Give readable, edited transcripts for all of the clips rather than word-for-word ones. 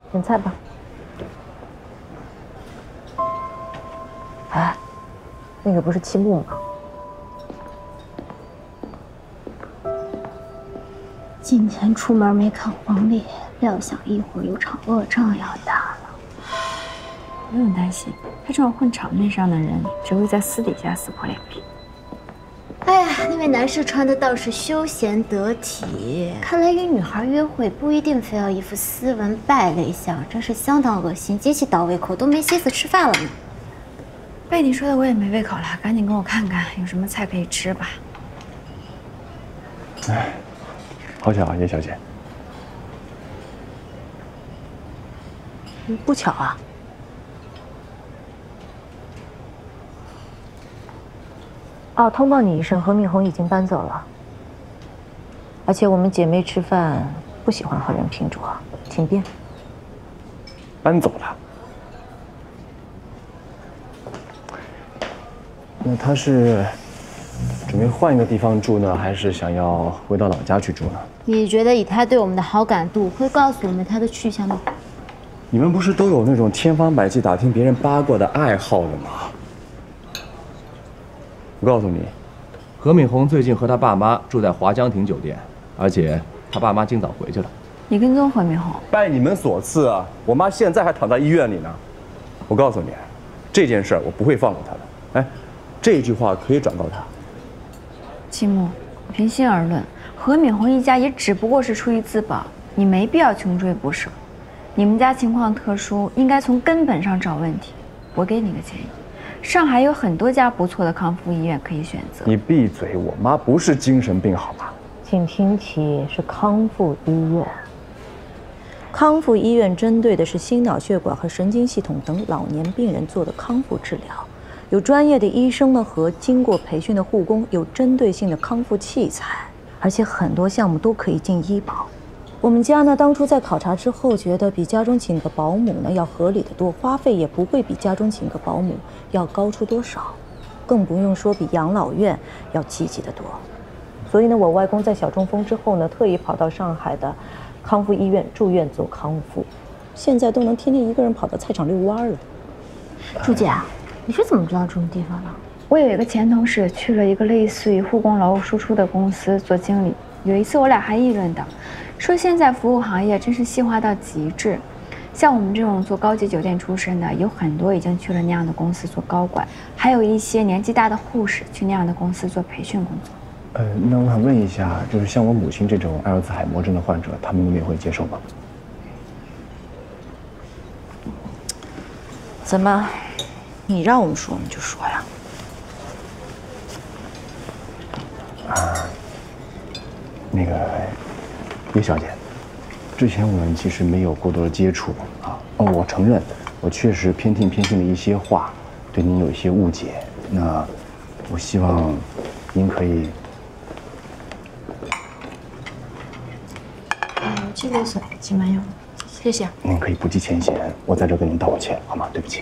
点菜吧。哎，那个不是七木吗？ 今天出门没看黄历，料想一会儿有场恶仗要打了。 不用担心，他这种混场面上的人，只会在私底下撕破脸皮。 哎呀，那位男士穿的倒是休闲得体，看来与女孩约会不一定非要一副斯文败类相，真是相当恶心，极其倒胃口，都没心思吃饭了呢。 被你说的我也没胃口了，赶紧跟我看看有什么菜可以吃吧。 哎，好巧啊，叶小姐。 不巧啊。 哦，通报你一声，何敏红已经搬走了。而且我们姐妹吃饭不喜欢和人拼桌，请便。 搬走了？那他是准备换一个地方住呢，还是想要回到老家去住呢？ 你觉得以他对我们的好感度，会告诉我们他的去向吗？ 你们不是都有那种千方百计打听别人八卦的爱好的吗？ 我告诉你， 何敏红最近和他爸妈住在华江亭酒店，而且他爸妈今早回去了。 你跟踪何敏红？ 拜你们所赐啊！我妈现在还躺在医院里呢。我告诉你，这件事我不会放过她的。哎，这句话可以转告她。 七木，平心而论，何敏红一家也只不过是出于自保，你没必要穷追不舍。你们家情况特殊，应该从根本上找问题。我给你个建议。 上海有很多家不错的康复医院可以选择。 你闭嘴！我妈不是精神病，好吗？ 请听题是康复医院。康复医院针对的是心脑血管和神经系统等老年病人做的康复治疗，有专业的医生们和经过培训的护工，有针对性的康复器材，而且很多项目都可以进医保。 我们家呢，当初在考察之后，觉得比家中请个保姆呢要合理的多，花费也不会比家中请个保姆要高出多少，更不用说比养老院要积极的多。所以呢，我外公在小中风之后呢，特意跑到上海的康复医院住院做康复，现在都能天天一个人跑到菜场遛弯了。 朱姐，你是怎么知道这种地方的？ 我有一个前同事去了一个类似于护工楼输出的公司做经理，有一次我俩还议论到。 说现在服务行业真是细化到极致，像我们这种做高级酒店出身的，有很多已经去了那样的公司做高管，还有一些年纪大的护士去那样的公司做培训工作。 那我想问一下，就是像我母亲这种阿尔兹海默症的患者，他们那边会接受吗？ 怎么，你让我们说我们就说呀？ 那个。 叶小姐，之前我们其实没有过多的接触啊。哦，我承认，我确实偏听偏信的一些话，对您有一些误解。那我希望您可以。 这个是请慢用，谢谢。 您可以不计前嫌，我在这跟您道个歉，好吗？对不起。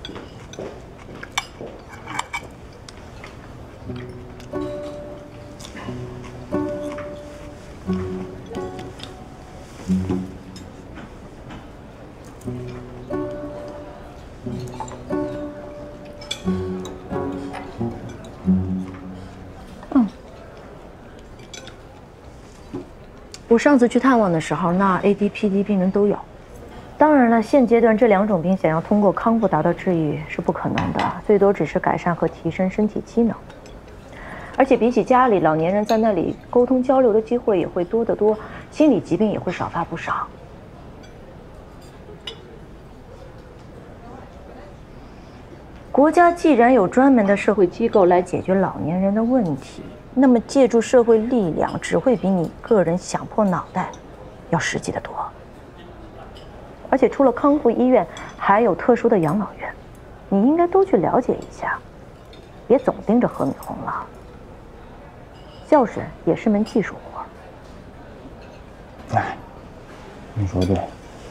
我上次去探望的时候，那 AD、PD 病人都有。当然了，现阶段这两种病想要通过康复达到治愈是不可能的，最多只是改善和提升身体机能。而且比起家里，老年人在那里沟通交流的机会也会多得多，心理疾病也会少发不少。国家既然有专门的社会机构来解决老年人的问题，那么借助社会力量只会比你个人想破脑袋要实际得多。而且除了康复医院，还有特殊的养老院，你应该都去了解一下，别总盯着何敏红了。孝顺也是门技术活。 哎，你说的对。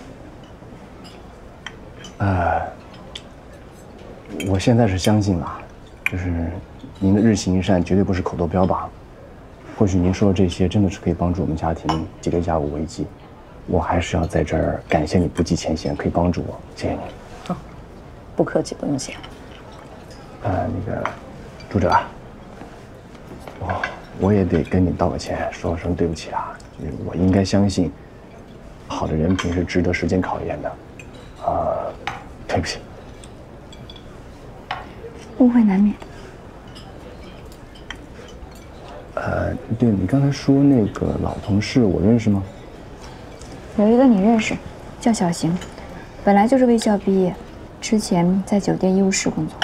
我现在是相信了，就是您的日行一善绝对不是口头标榜。或许您说的这些真的是可以帮助我们家庭解决家务危机。 我还是要在这儿感谢你不计前嫌，可以帮助我，谢谢你。 哦，不客气，不用谢。 那个，朱哲，我也得跟你道个歉，说声对不起啊。就是我应该相信，好的人品是值得时间考验的。对不起。 误会难免。 对，你刚才说那个老同事，我认识吗？ 有一个你认识，叫小邢，本来就是卫校毕业，之前在酒店医务室工作。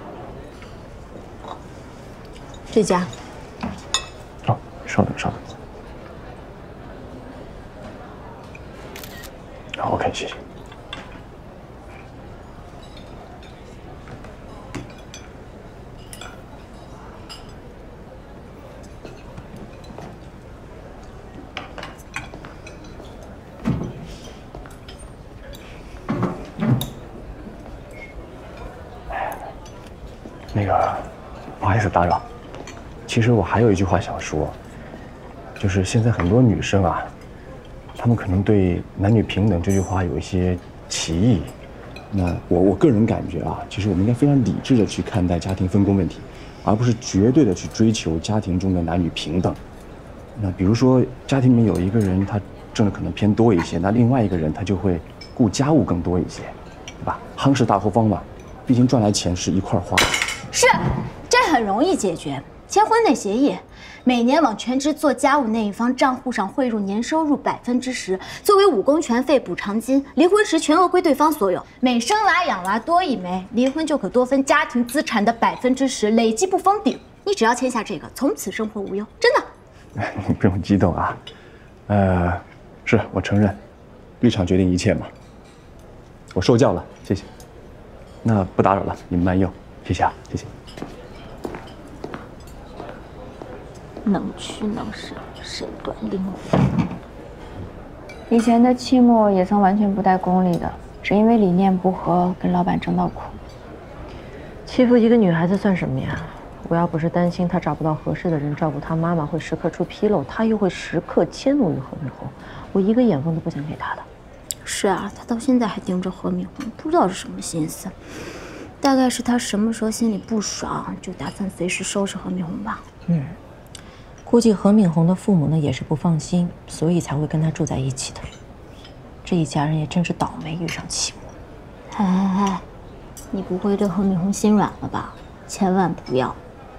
这家。 哦，稍等，稍等。好 ，OK， 谢谢。那个，不好意思打扰。其实我还有一句话想说，就是现在很多女生啊，她们可能对男女平等这句话有一些歧义。那我个人感觉啊，其实我们应该非常理智的去看待家庭分工问题，而不是绝对的去追求家庭中的男女平等。那比如说家庭里面有一个人他挣的可能偏多一些，那另外一个人他就会顾家务更多一些，对吧？夯实大后方嘛，毕竟赚来钱是一块花。 是，这很容易解决。结婚内协议，每年往全职做家务那一方账户上汇入年收入10%，作为5公权费补偿金，离婚时全额归对方所有。每生娃养娃多一枚，离婚就可多分家庭资产的10%，累计不封顶。你只要签下这个，从此生活无忧，真的。 你不用激动啊，是我承认，立场决定一切嘛。我受教了，谢谢。那不打扰了，你们慢用，谢谢啊，谢谢。 能屈能伸，身段灵活。 以前的期末也曾完全不带功利的，只因为理念不合跟老板争到苦。 欺负一个女孩子算什么呀？我要不是担心她找不到合适的人照顾她妈妈会时刻出纰漏，她又会时刻迁怒于何明红，我一个眼缝都不想给她的。 是啊，他到现在还盯着何明红，不知道是什么心思。大概是他什么时候心里不爽，就打算随时收拾何明红吧。 估计何敏红的父母呢也是不放心，所以才会跟他住在一起的。这一家人也真是倒霉遇上期末。 哎，你不会对何敏红心软了吧？千万不要。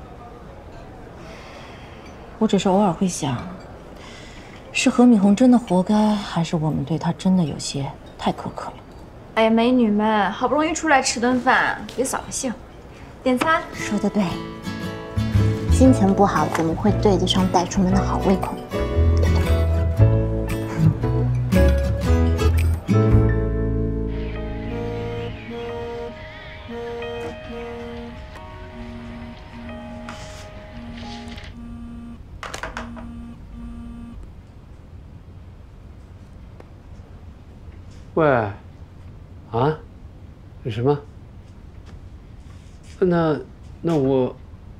我只是偶尔会想，是何敏红真的活该，还是我们对她真的有些太苛刻了？ 哎呀，美女们，好不容易出来吃顿饭，别扫个兴。点餐。 说得对，心情不好怎么会对得上带出门的好胃口？ 喂，啊，有什么？那我，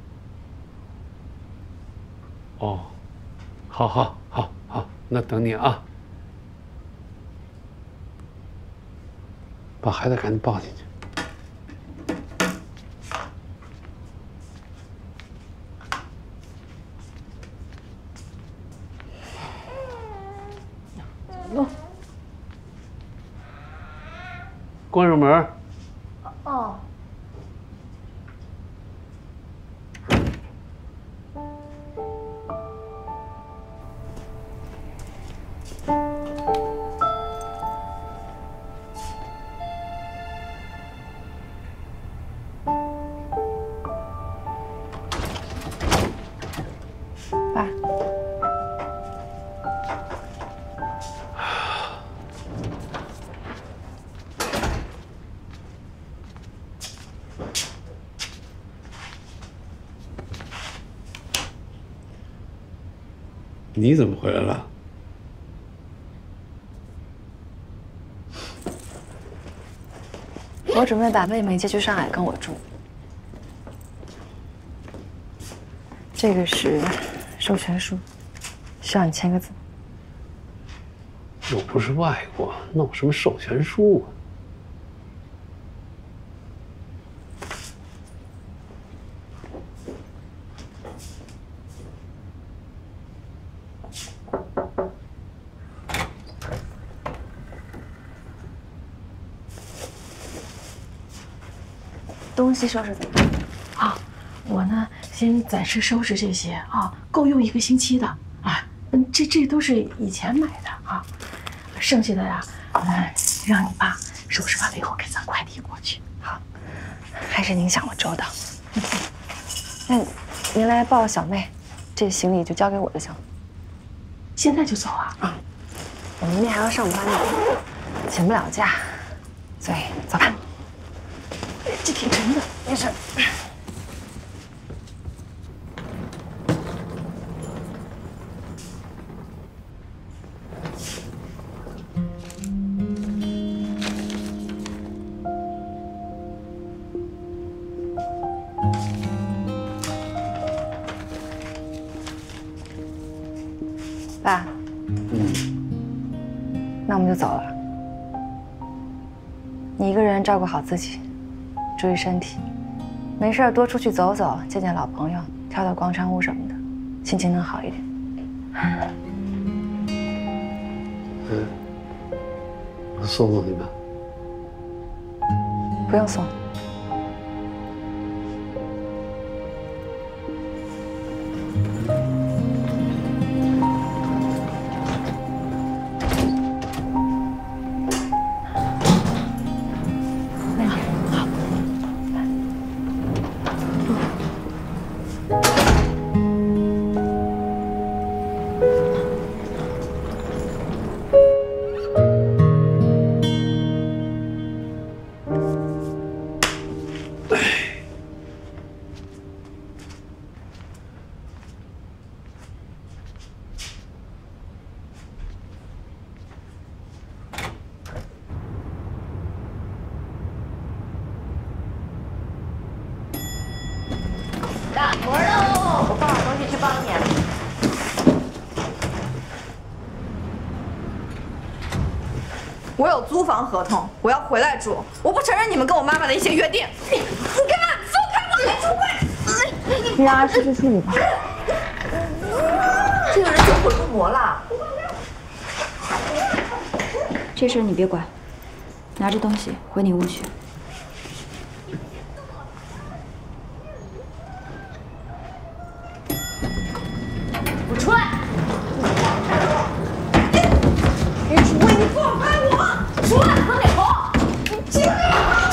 哦，好，那等你啊，把孩子赶紧抱进去。关上门。 哦。爸。 你怎么回来了？ 我准备把妹妹接去上海跟我住。这个是授权书，需要你签个字。 又不是外国，弄什么授权书啊？ 东西收拾怎么样？ 啊，我呢先暂时收拾这些啊，够用1个星期的啊。这都是以前买的啊，剩下的呀，让你爸收拾完了以后给咱快递过去。 好，还是您想我周到。那您来抱小妹，这行李就交给我就行了。 现在就走啊？ 啊，我明天还要上班呢，请不了假，所以走吧。 这挺沉的， 没事。爸，那我们就走了。你一个人照顾好自己，注意身体。没事多出去走走，见见老朋友，跳跳广场舞什么的，心情能好一点。 我送送你们。 不用送。 干活喽！我放好东西去帮你。 我有租房合同，我要回来住。我不承认你们跟我妈妈的一些约定。你干嘛？放开我！你出轨！ 你让阿诗去处理吧。 这个人走火入魔了。 这事你别管，拿着东西回你屋去。 我出来！你出来！你放开我！出来！何美红，你进来！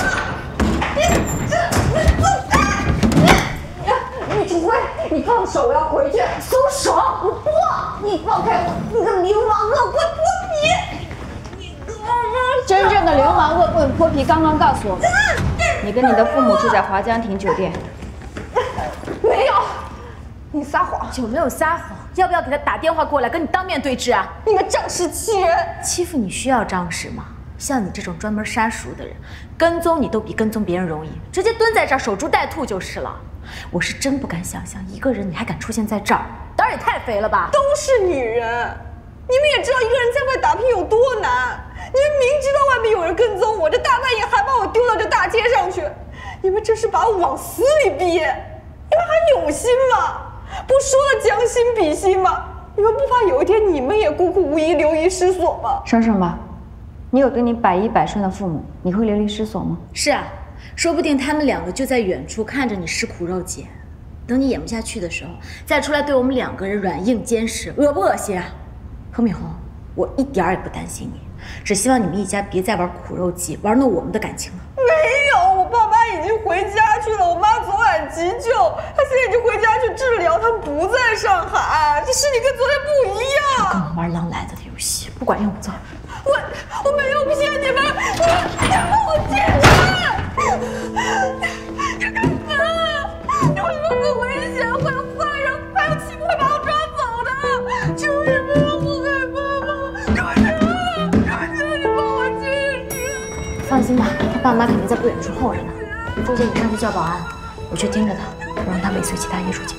你出来！你放手！我要回去！松手！我不！你放开我！你个流氓恶棍泼皮！ 真正的流氓恶棍泼皮刚刚告诉我们，你跟你的父母住在华江亭酒店。 没有，你撒谎。 有没有撒谎？要不要给他打电话过来跟你当面对质啊？ 你们仗势欺人！ 欺负你需要仗势吗？像你这种专门杀熟的人，跟踪你都比跟踪别人容易，直接蹲在这儿守株待兔就是了。我是真不敢想象，一个人你还敢出现在这儿，胆儿也太肥了吧！ 都是女人，你们也知道一个人在外打拼有多难。你们明知道外面有人跟踪我，这大半夜还把我丢到这大街上去，你们这是把我往死里逼！你们还有心吗？不说了将心比心吗？你们不怕有一天你们也孤苦无依、流离失所吗？ 省省吧，你有对你百依百顺的父母，你会流离失所吗？ 是啊，说不定他们两个就在远处看着你吃苦肉计，等你演不下去的时候，再出来对我们两个人软硬兼施，恶不恶心啊？何美红，我一点儿也不担心你，只希望你们一家别再玩苦肉计，玩弄我们的感情了。 没有，我爸妈已经回家去了，我妈昨晚急救，她现在已经回家去治疗，他们不在上海，这事情跟昨天不一样。 跟我玩狼来了的游戏，不管用，走。 我没有骗你们，你帮我解释。你干嘛？你为什么很危险？会有坏人，还有亲会把我抓走的。求你不要不害怕吗？求求你帮我解释。 放心吧，他爸妈肯定在不远处候着呢。周姐，你上去叫保安，我去盯着他，不让他尾随其他艺术家。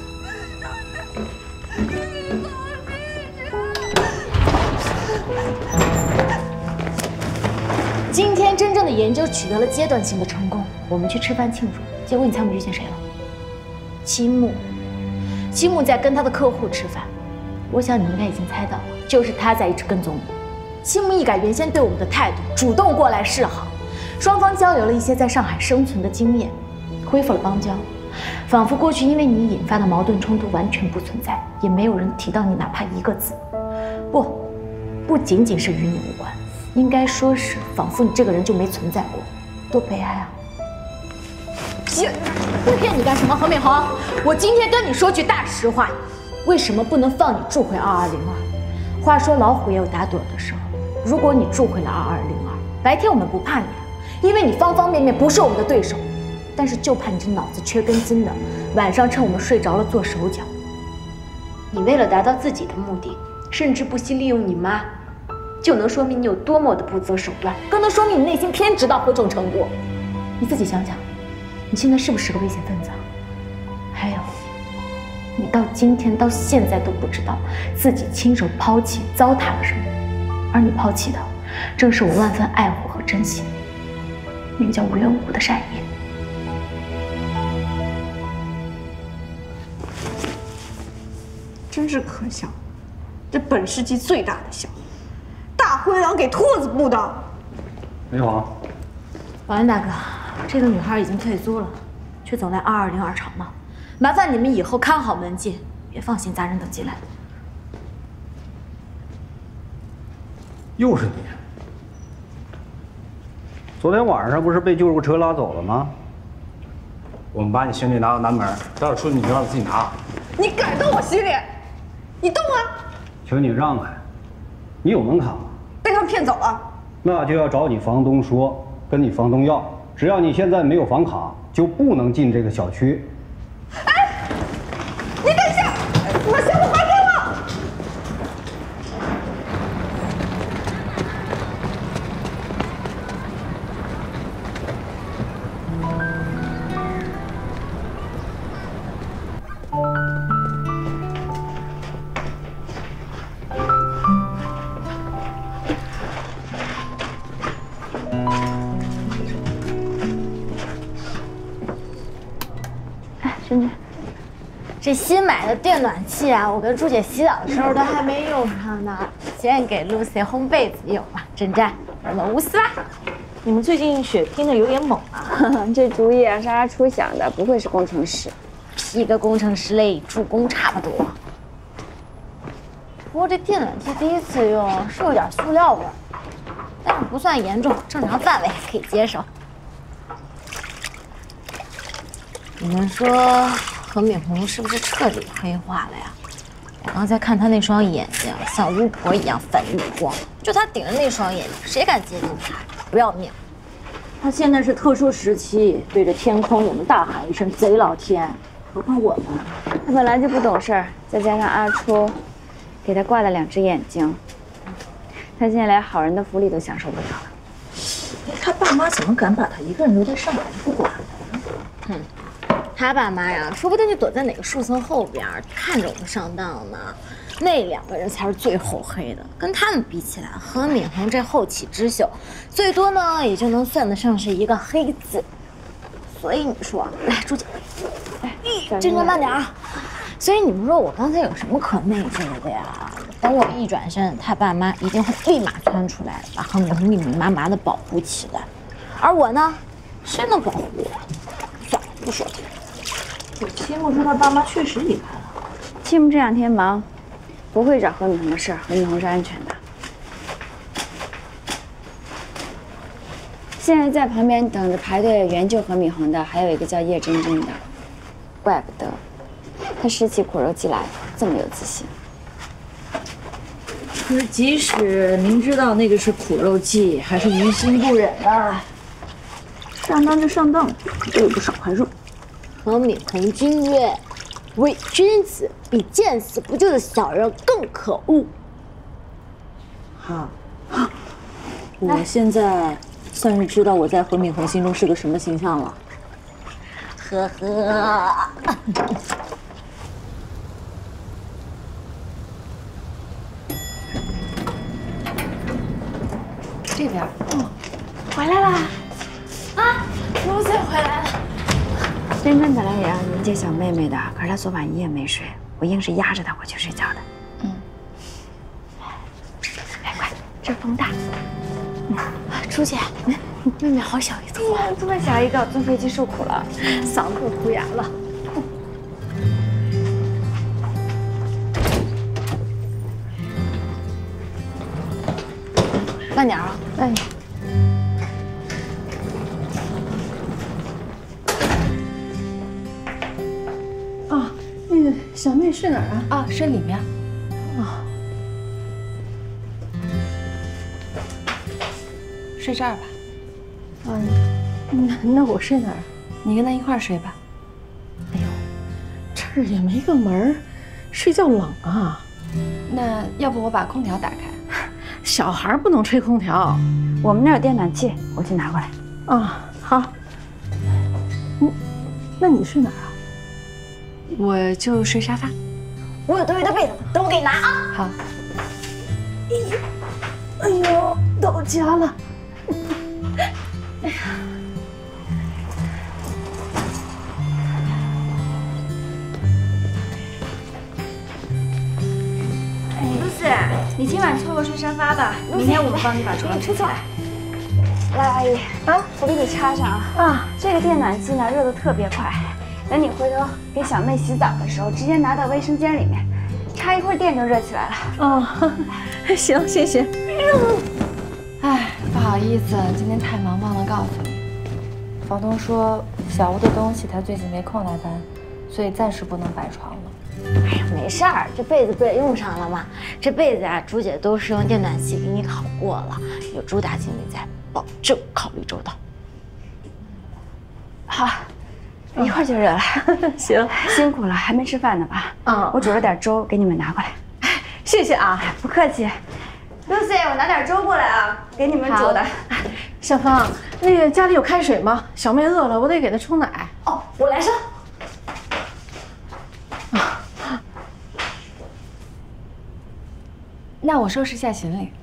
今天真正的研究取得了阶段性的成功，我们去吃饭庆祝，结果你猜我们遇见谁了？青木。青木在跟他的客户吃饭，我想你应该已经猜到了，就是他在一直跟踪你。青木一改原先对我们的态度，主动过来示好，双方交流了一些在上海生存的经验，恢复了邦交，仿佛过去因为你引发的矛盾冲突完全不存在，也没有人提到你哪怕一个字。不仅仅是与你无关，应该说是仿佛你这个人就没存在过，多悲哀啊！我骗你干什么，何敏恒？我今天跟你说句大实话，为什么不能放你住回2202？话说老虎也有打盹的时候，如果你住回了2202，白天我们不怕你，因为你方方面面不是我们的对手，但是就怕你这脑子缺根筋的，晚上趁我们睡着了做手脚。你为了达到自己的目的，甚至不惜利用你妈，就能说明你有多么的不择手段，更能说明你内心偏执到何种程度。你自己想想，你现在是不是个危险分子啊？还有，你到今天到现在都不知道自己亲手抛弃糟蹋了什么，而你抛弃的正是我万分爱护和珍惜，那个叫无缘无故的善意。 真是可笑，这本世纪最大的笑话，大灰狼给兔子布的。 你好， 保安大哥，这个女孩已经退租了，却总来2202吵闹，麻烦你们以后看好门禁，别放闲杂人等进来。 又是你！昨天晚上不是被救护车拉走了吗？ 我们把你行李拿到南门，待会儿出去你就让他自己拿。 你敢动我行李？你动啊！ 请你让开，你有门卡吗？ 被他们骗走了。 那就要找你房东说，跟你房东要，只要你现在没有房卡，就不能进这个小区。 哎，你等一下，把箱子还给我。 这新买的电暖气啊，我跟朱姐洗澡的时候都还没用上呢，先给 Lucy 烘被子用吧。真真，我们无私啦。 你们最近血拼的有点猛啊！ 这主意啊是阿初想的，不会是工程师。 一个工程师类助攻差不多。不过这电暖气第一次用是有点塑料味儿，但是不算严重，正常范围可以接受。你们说何敏红是不是彻底黑化了呀？我刚才看她那双眼睛像巫婆一样反逆光，就她顶着那双眼睛，谁敢接近她？不要命！ 他现在是特殊时期，对着天空我们大喊一声“贼老天”，何况我们？ 他本来就不懂事儿，再加上阿初给他挂了2只眼睛，他现在连好人的福利都享受不了了。 他爸妈怎么敢把他一个人留在上海不管呢？ 哼，他爸妈呀，说不定就躲在哪个树丛后边看着我们上当呢。那2个人才是最厚黑的，跟他们比起来，何敏红这后起之秀，最多呢也就能算得上是一个黑字。所以你说，来，朱姐，哎，真真慢点啊。所以你们说我刚才有什么可内疚的呀？等我一转身，他爸妈一定会立马窜出来，把何敏红密密麻麻的保护起来。而我呢，谁能保护我？算了，不说他。 青木说他爸妈确实离开了。 青木这2天忙，不会找何敏红的事儿，何敏红是安全的。现在在旁边等着排队援救何敏红的，还有一个叫叶真真的，怪不得他拾起苦肉计来这么有自信。 可是即使明知道那个是苦肉计，还是于心不忍的。上当就上当，都有不少块肉。 何敏红君曰：“伪君子比见死不救的小人更可恶。” 好，我现在算是知道我在何敏红心中是个什么形象了。 呵呵。这边， 回来啦！ 啊，卢姐回来了。 真真本来也要迎接小妹妹的，可是她昨晚一夜没睡，我硬是压着她回去睡觉的。哎，快，这风大。 朱姐，妹妹好小一坨， 这么小一个，坐飞机受苦了， 嗓子都哭哑了。 慢点啊！ 哎。啊，那个小妹睡哪儿啊？ 啊，睡里面。 啊。 睡这儿吧。 那我睡哪儿？ 你跟他一块儿睡吧。 哎呦，这儿也没个门儿，睡觉冷啊。 那要不我把空调打开？ 小孩不能吹空调。 我们那儿有电暖气，我去拿过来。 啊，好。那你睡哪儿啊？ 我就睡沙发。 我有多余的被子，等我给你拿啊。 好。 哎呦，到家了。哎呀。 你今晚凑合睡沙发吧，明天我们帮你把床铺起来。来，阿姨啊，我给你插上啊。啊，这个电暖气呢热得特别快，等你回头给小妹洗澡的时候，直接拿到卫生间里面，插一会儿电就热起来了。 哦，行，谢谢。 哎，不好意思，今天太忙忘了告诉你。房东说小屋的东西他最近没空来搬，所以暂时不能摆床了。 哎呀，没事儿，这被子不也用上了吗？这被子呀，朱姐都是用电暖气给你烤过了，有朱大经理在，保证考虑周到。 好，一会儿就热了。 行， 辛苦了，还没吃饭呢吧？嗯，我煮了点粥给你们拿过来。 谢谢啊， 不客气。Lucy， 我拿点粥过来啊，给你们煮的。 小芳，那个家里有开水吗？小妹饿了，我得给她冲奶。 哦，我来上。 那我收拾一下行李。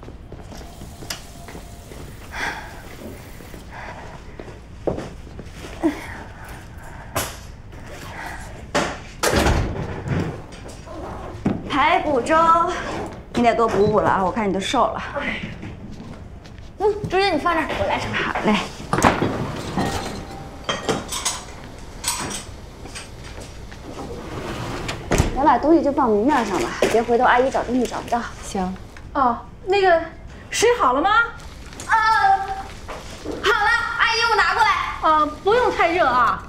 排骨粥，你得多补补了啊！我看你都瘦了。 朱姐你放这儿，我来盛。 好嘞。咱把东西就放明面上吧，别回头阿姨找东西找不到。 行。 哦，那个水好了吗？ 好了，阿姨我拿过来。 啊，不用太热啊。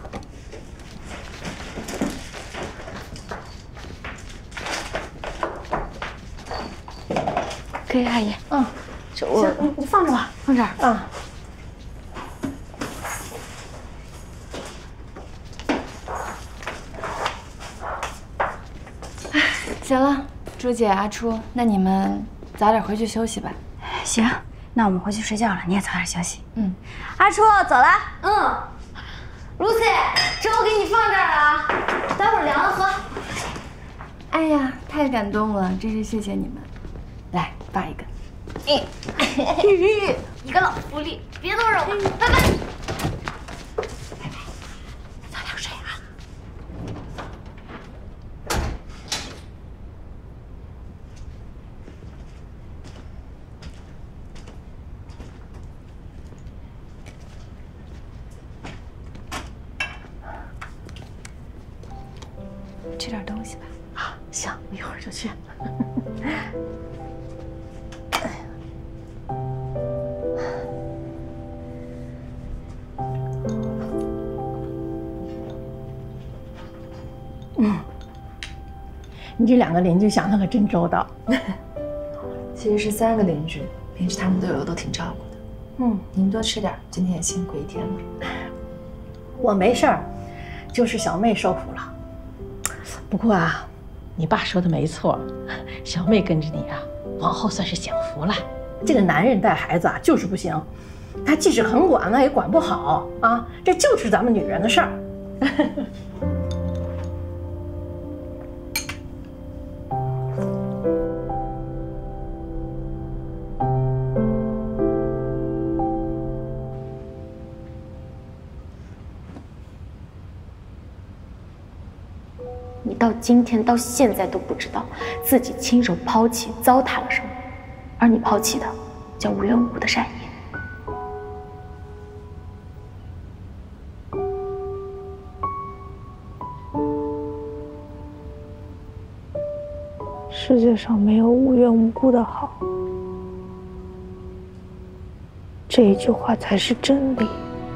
可以，阿姨。 嗯， 这我你放着吧， 放这儿。 啊。 行了，朱姐、阿初，那你们早点回去休息吧。 行，那我们回去睡觉了，你也早点休息。 嗯， 阿初走了。 Lucy， 粥给你放这儿了啊，待会儿凉了喝。 哎呀，太感动了，真是谢谢你们。来，抱一个。 一个老福利，别弄扰我，拜拜。拜拜，早点睡啊。 吃点东西吧。 啊，行，一会儿就去。你这两个邻居想的可真周到。 其实是3个邻居，平时他们对我都挺照顾的。你们多吃点，今天也辛苦一天了。 我没事儿，就是小妹受苦了。不过啊，你爸说的没错，小妹跟着你啊，往后算是享福了。这个男人带孩子啊，就是不行，他即使很管呢，也管不好啊，这就是咱们女人的事儿。 到今天到现在都不知道自己亲手抛弃糟蹋了什么，而你抛弃的叫无缘无故的善意。 世界上没有无缘无故的好，这一句话才是真理。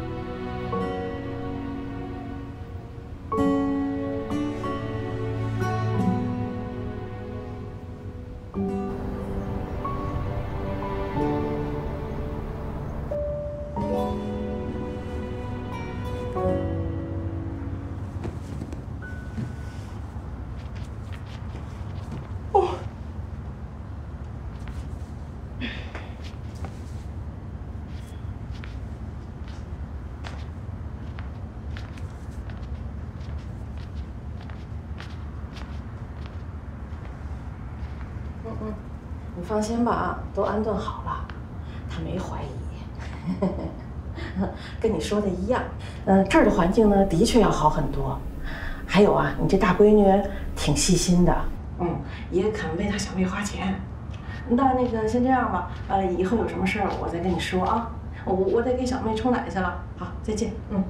你放心吧，都安顿好了，他没怀疑。跟你说的一样，这儿的环境呢，的确要好很多。还有啊，你这大闺女挺细心的，也肯为她小妹花钱。那个先这样吧，以后有什么事儿我再跟你说啊。我得给小妹冲奶去了，好，再见，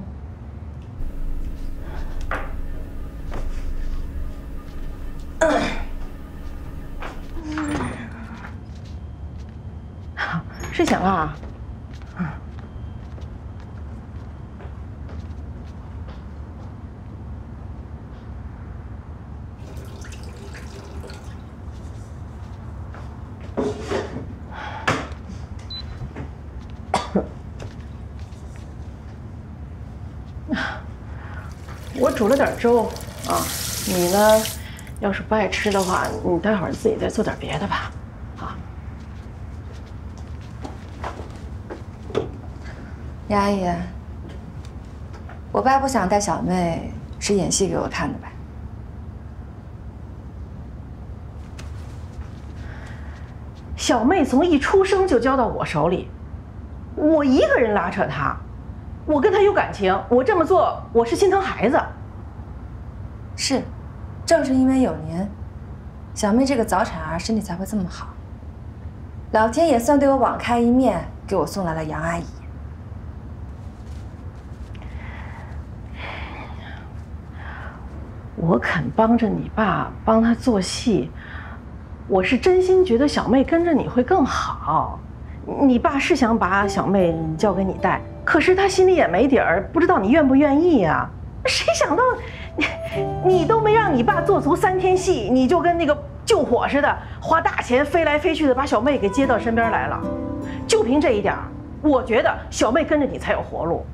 睡醒了？我煮了点粥啊，你呢，要是不爱吃的话，你待会儿自己再做点别的吧。 杨阿姨，我爸不想带小妹是演戏给我看的吧？ 小妹从一出生就交到我手里，我一个人拉扯她，我跟她有感情，我这么做我是心疼孩子。 是，正是因为有您，小妹这个早产儿身体才会这么好。老天也算对我网开一面，给我送来了杨阿姨。 我肯帮着你爸帮他做戏，我是真心觉得小妹跟着你会更好。你爸是想把小妹交给你带，可是他心里也没底儿，不知道你愿不愿意呀？谁想到你都没让你爸做足3天戏，你就跟那个救火似的，花大钱飞来飞去的把小妹给接到身边来了。就凭这一点，我觉得小妹跟着你才有活路。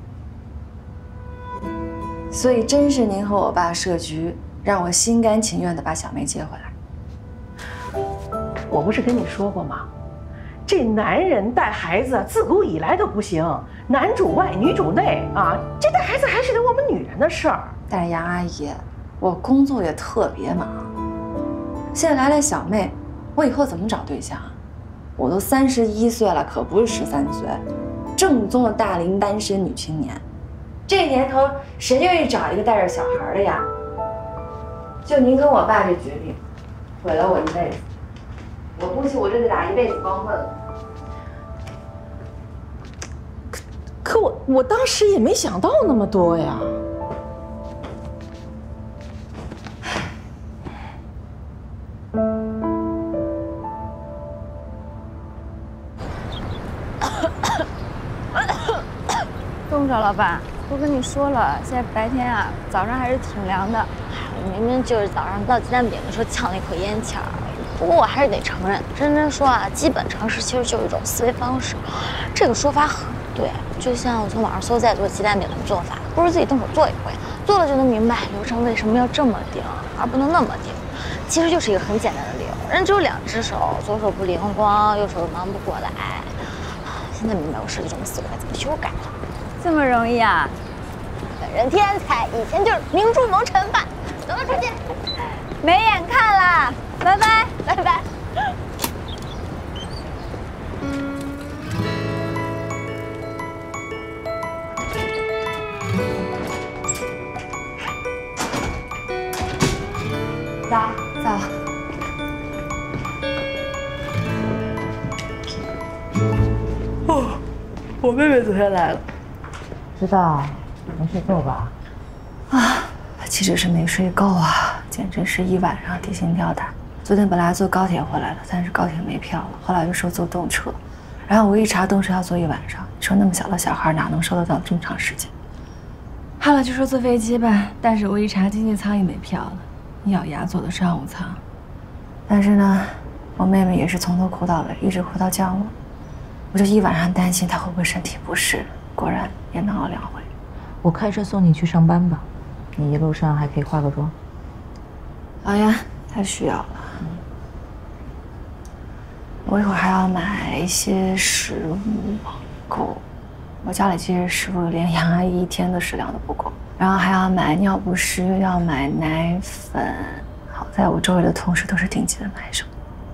所以真是您和我爸设局，让我心甘情愿地把小妹接回来。 我不是跟你说过吗？这男人带孩子自古以来都不行，男主外女主内啊，这带孩子还是得我们女人的事儿。 但是杨阿姨，我工作也特别忙，现在来了小妹，我以后怎么找对象啊？我都31岁了，可不是13岁，正宗的大龄单身女青年。这年头，谁愿意找一个带着小孩的呀？就您跟我爸这决定，毁了我一辈子。我估计我这得打一辈子光棍了。 可我当时也没想到那么多呀。 冻着了吧？都跟你说了，现在白天啊，早上还是挺凉的。 我明明就是早上倒鸡蛋饼的时候呛了一口烟气儿。不过我还是得承认，认真说啊，基本常识其实就是一种思维方式。这个说法很对，就像我从网上搜再做鸡蛋饼的做法，不如自己动手做一回，做了就能明白流程为什么要这么定，而不能那么定。其实就是一个很简单的理由，人只有2只手，左手不灵光，右手又忙不过来。现在明白我设计中的思维该怎么修改了。 这么容易啊？ 本人天才，以前就是明珠蒙尘范。走了，出去。 没眼看了，拜拜， 拜拜。 我妹妹昨天来了。 知道，没睡够吧？ 啊，岂止是没睡够啊，简直是一晚上提心吊胆。昨天本来坐高铁回来的，但是高铁没票了，后来又说坐动车，然后我一查动车要坐一晚上，你说那么小的小孩哪能受得到这么长时间？后来就说坐飞机吧，但是我一查经济舱也没票了，一咬牙坐的商务舱。但是呢，我妹妹也是从头哭到尾，一直哭到降落，我就一晚上担心她会不会身体不适，果然也闹了2回。 我开车送你去上班吧，你一路上还可以化个妆。 好呀，太需要了。我一会儿还要买一些食物网购，我家里其实食物连杨阿姨1天的食量都不够，然后还要买尿不湿，又要买奶粉。好在我周围的同事都是顶级的买手。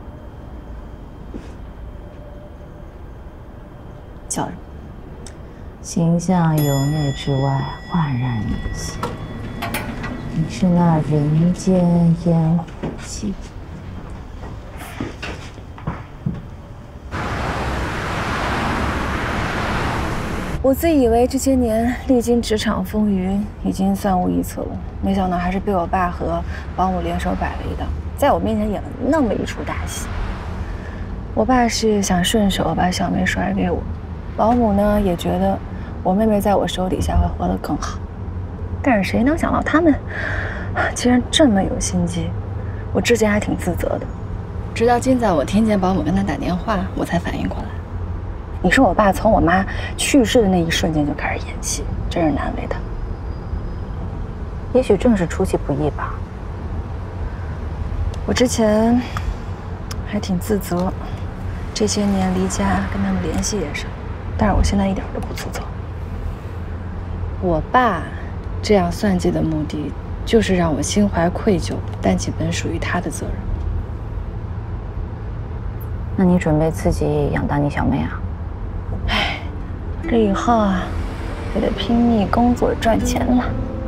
叫什么？ 形象由内至外焕然一新，你是那人间烟火气。 我自以为这些年历经职场风云，已经算无一策了，没想到还是被我爸和保姆联手摆了一道，在我面前演了那么一出大戏。我爸是想顺手把小妹甩给我，保姆呢也觉得我妹妹在我手底下会活得更好，但是谁能想到他们竟然这么有心机？我之前还挺自责的，直到今早我听见保姆跟他打电话，我才反应过来。你说我爸从我妈去世的那一瞬间就开始演戏，真是难为他。 也许正是出其不意吧。 我之前还挺自责，这些年离家跟他们联系也少，但是我现在一点都不自责。我爸这样算计的目的，就是让我心怀愧疚，担起本属于他的责任。 那你准备自己养大你小妹啊？ 唉，这以后啊，也得拼命工作赚钱了。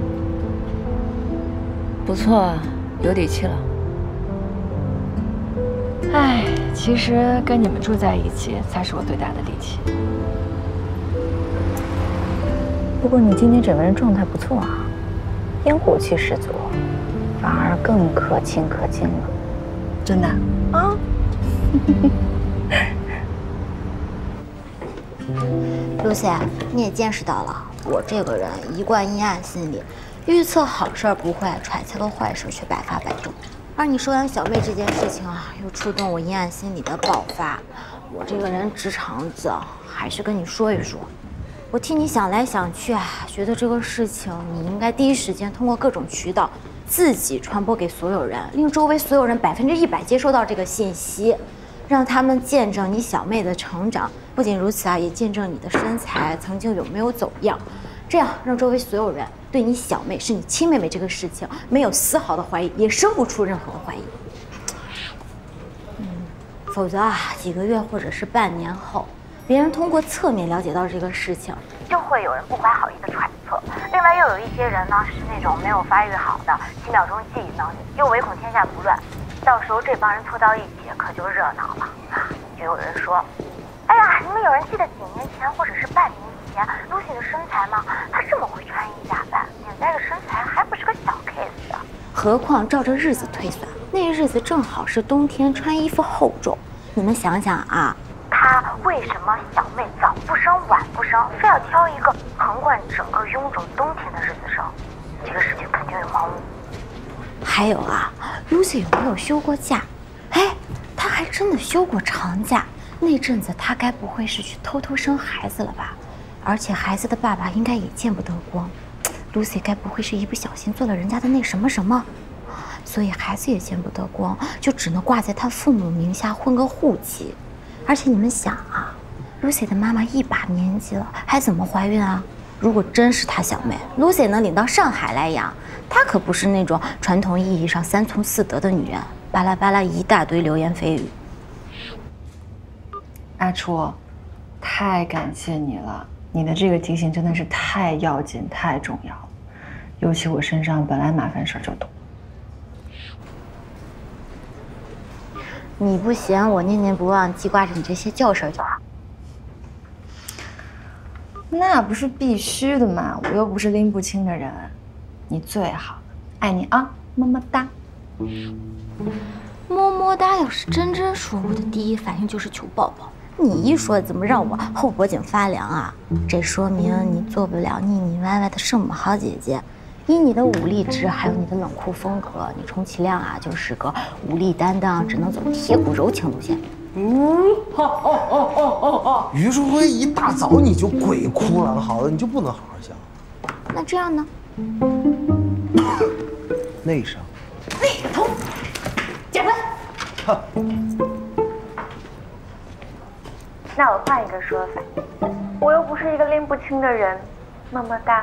不错，有底气了。唉，其实跟你们住在一起才是我最大的底气。 不过你今天整个人状态不错啊，烟火气十足，反而更可亲可敬了。 真的啊？ Lucy，你也见识到了，我这个人一贯阴暗心理，预测好事不会，揣测个坏事却百发百中。而你收养小妹这件事情啊，又触动我阴暗心理的爆发。我这个人直肠子，还是跟你说一说。我替你想来想去啊，觉得这个事情你应该第一时间通过各种渠道自己传播给所有人，令周围所有人100%接收到这个信息。让他们见证你小妹的成长，不仅如此啊，也见证你的身材曾经有没有走样，这样让周围所有人对你小妹是你亲妹妹这个事情没有丝毫的怀疑，也生不出任何的怀疑。否则啊，几个月或者是半年后，别人通过侧面了解到这个事情， 就会有人不怀好意的揣测。另外又有一些人呢，是那种没有发育好的，7秒钟记忆能力，又唯恐天下不乱。到时候这帮人凑到一起，可就热闹了啊！就有人说：“哎呀，你们有人记得几年前或者是半年以前 Lucy 的身材吗？她这么会穿衣打扮，现在的身材还不是个小 case 啊！” 何况照着日子推算，那日子正好是冬天，穿衣服厚重。你们想想啊， 她为什么小妹早不生晚不生，非要挑一个横贯整个臃肿冬天的日子生？这个事情肯定有猫腻。 还有啊 ，Lucy 有没有休过假？哎，她还真的休过长假。那阵子她该不会是去偷偷生孩子了吧？而且孩子的爸爸应该也见不得光。Lucy 该不会是一不小心做了人家的那什么什么？所以孩子也见不得光，就只能挂在她父母名下混个户籍。而且你们想啊 ，Lucy 的妈妈一把年纪了，还怎么怀孕啊？如果真是她小妹 ，Lucy 能领到上海来养。她可不是那种传统意义上3从4德的女人，巴拉巴拉一大堆流言蜚语。 阿初，太感谢你了，你的这个提醒真的是太要紧、太重要了。尤其我身上本来麻烦事儿就多。 你不嫌我念念不忘记挂着你这些旧事就好。 那不是必须的嘛，我又不是拎不清的人。你最好，爱你啊，么么哒。 么么哒！要是真真说，我的第一反应就是求抱抱。你一说，怎么让我后脖颈发凉啊？这说明你做不了腻腻歪歪的圣母好姐姐。以你的武力值，还有你的冷酷风格，你充其量啊就是个武力担当，只能走铁骨柔情路线。 于淑辉一大早你就鬼哭狼嚎的，你就不能好好想？ 那这样呢？ 内伤。 内疼，减分。 那我换一个说法，我又不是一个拎不清的人，么么哒。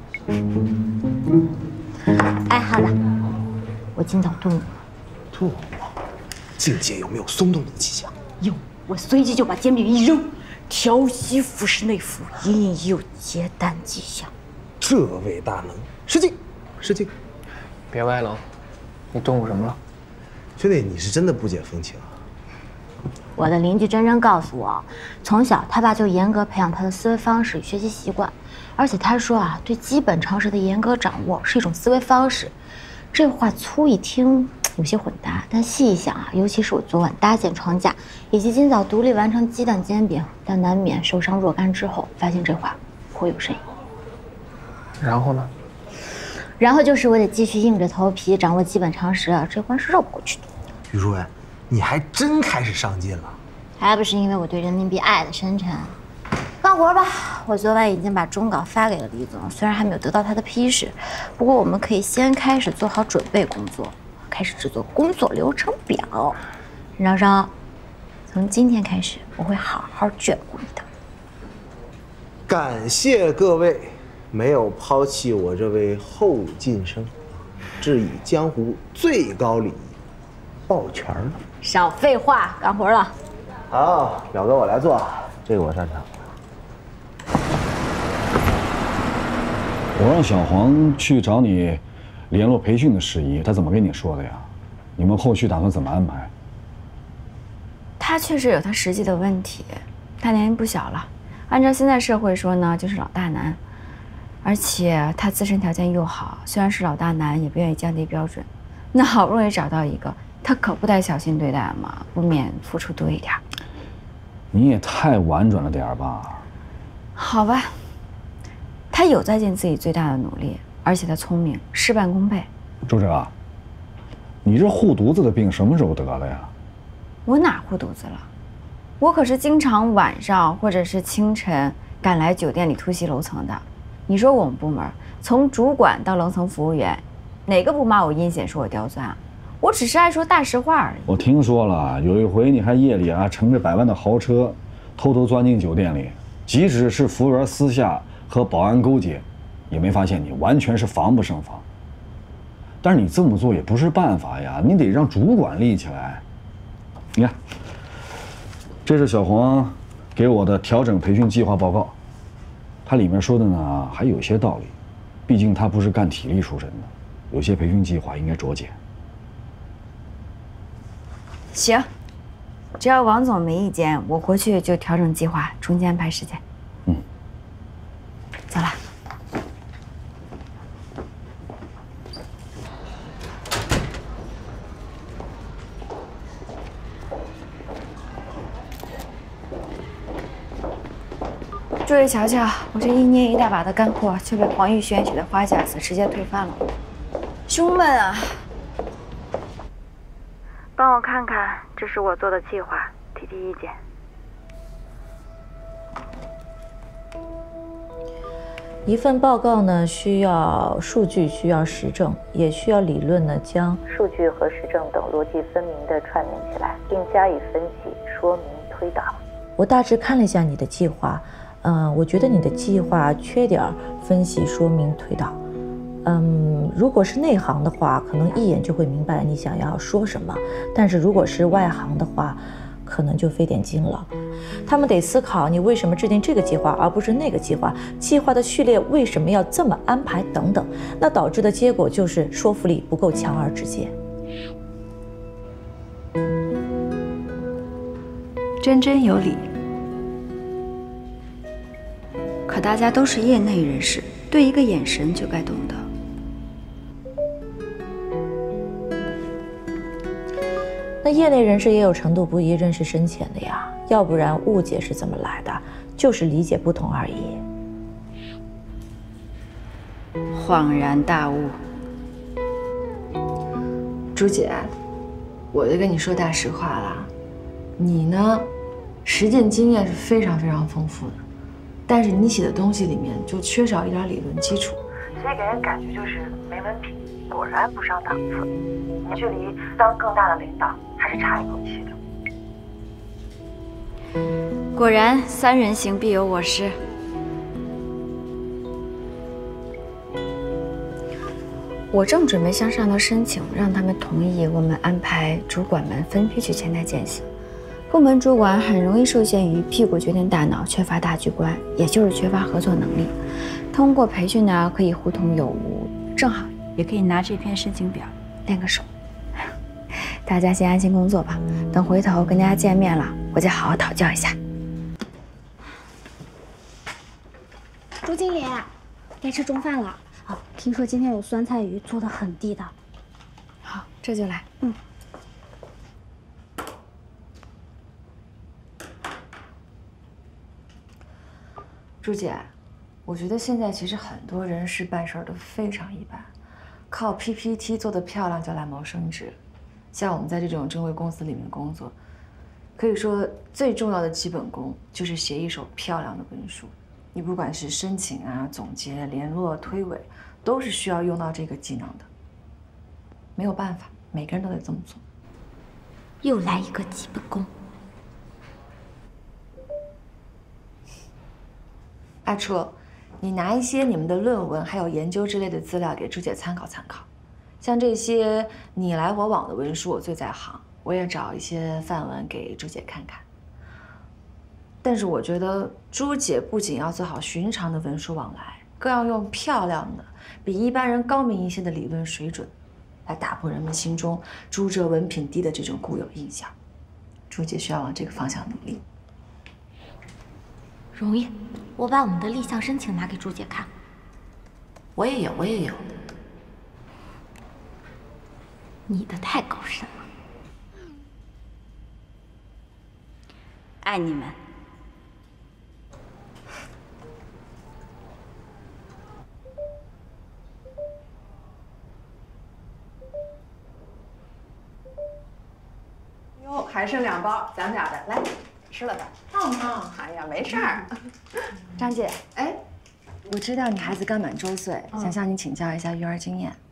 哎，好的，我今早顿悟了。 顿悟？境界有没有松动的迹象？ 有，我随即就把煎饼一扔，调息腹式内服，隐隐已有结丹迹象。 这位大能，失敬，失敬。 别歪了，你顿悟什么了？ 兄弟，你是真的不解风情啊！ 我的邻居真真告诉我，从小他爸就严格培养他的思维方式与学习习惯，而且他说啊，对基本常识的严格掌握是一种思维方式。这话粗一听有些混搭，但细一想啊，尤其是我昨晚搭建床架，以及今早独立完成鸡蛋煎饼，但难免受伤若干之后，发现这话颇有深意。 然后呢？ 然后就是我得继续硬着头皮掌握基本常识啊，这关是绕不过去的。 于淑薇，你还真开始上进了， 还不是因为我对人民币爱的深沉。干活吧，我昨晚已经把终稿发给了李总，虽然还没有得到他的批示，不过我们可以先开始做好准备工作，开始制作工作流程表。饶饶，从今天开始，我会好好眷顾你的。 感谢各位没有抛弃我这位后进生，致以江湖最高礼仪，抱拳了。 少废话，干活了。 好，表哥我来做，这个我擅长。 我让小黄去找你联络培训的事宜，他怎么跟你说的呀？你们后续打算怎么安排？ 他确实有他实际的问题，他年龄不小了，按照现在社会说呢，就是老大难。而且他自身条件又好，虽然是老大难，也不愿意降低标准。那好不容易找到一个，他可不得小心对待嘛，不免付出多一点。 你也太婉转了点吧？ 好吧，他有在尽自己最大的努力，而且他聪明，事半功倍。 周哲，你这护犊子的病什么时候得的呀？ 我哪护犊子了？我可是经常晚上或者是清晨赶来酒店里突袭楼层的。你说我们部门从主管到楼层服务员，哪个不骂我阴险，说我刁钻啊？我只是爱说大实话而已。我听说了，有一回你还夜里乘着100万的豪车，偷偷钻进酒店里，即使是服务员私下和保安勾结，也没发现你，完全是防不胜防。但是你这么做也不是办法呀，你得让主管立起来。你看，这是小黄给我的调整培训计划报告。它里面说的呢，还有些道理，毕竟他不是干体力出身的，有些培训计划应该酌减。 行，只要王总没意见，我回去就调整计划，重新安排时间。 嗯， 走了。诸位瞧瞧，我这一捏一大把的干货，就被黄玉选取的花架子直接推翻了。兄们啊， 帮我看看，这是我做的计划，提提意见。 一份报告呢，需要数据，需要实证，也需要理论呢，将数据和实证等逻辑分明地串联起来，并加以分析、说明、推导。我大致看了一下你的计划。我觉得你的计划缺点分析、说明、推导。如果是内行的话，可能一眼就会明白你想要说什么；但是如果是外行的话，可能就费点劲了。他们得思考你为什么制定这个计划而不是那个计划，计划的序列为什么要这么安排等等，那导致的结果就是说服力不够强而直接。 真真有理。可可大家都是业内人士，对一个眼神就该懂得。 那业内人士也有程度不一、认识深浅的呀，要不然误解是怎么来的？就是理解不同而已。 恍然大悟。 朱姐，我就跟你说大实话啦，你呢，实践经验是非常非常丰富的，但是你写的东西里面就缺少一点理论基础， 所以给人感觉就是没文凭，果然不上档次。你距离当更大的领导还是差一口气的。 果然，三人行必有我师。我正准备向上头申请，让他们同意我们安排主管们分批去前台见习。部门主管很容易受限于屁股决定大脑，缺乏大局观，也就是缺乏合作能力。通过培训呢，可以互通有无，正好也可以拿这篇申请表练个手。大家先安心工作吧，等回头跟大家见面了，我再好好讨教一下。 朱经理，该吃中饭了。好，听说今天有酸菜鱼，做的很地道。 好，这就来。 朱姐，我觉得现在其实很多人事办事都非常一般，靠 PPT 做得漂亮就来谋生职。像我们在这种正规公司里面工作，可以说最重要的基本功就是写一手漂亮的文书。你不管是申请啊、总结、联络、推诿，都是需要用到这个技能的。没有办法，每个人都得这么做。 又来一个基本功。 阿初，你拿一些你们的论文还有研究之类的资料给朱姐参考参考。像这些你来我往的文书，我最在行，我也找一些范文给朱姐看看。但是我觉得朱姐不仅要做好寻常的文书往来，更要用漂亮的、比一般人高明一些的理论水准，来打破人们心中朱浙文凭低的这种固有印象。朱姐需要往这个方向努力。 容易，我把我们的立项申请拿给朱姐看。 我也有。 你的太高深了。 爱你们。 哟，还剩2包，讲假的，来，吃了吧。哎呀，没事儿。 张姐，哎，我知道你孩子刚满周岁，想向你请教一下育儿经验。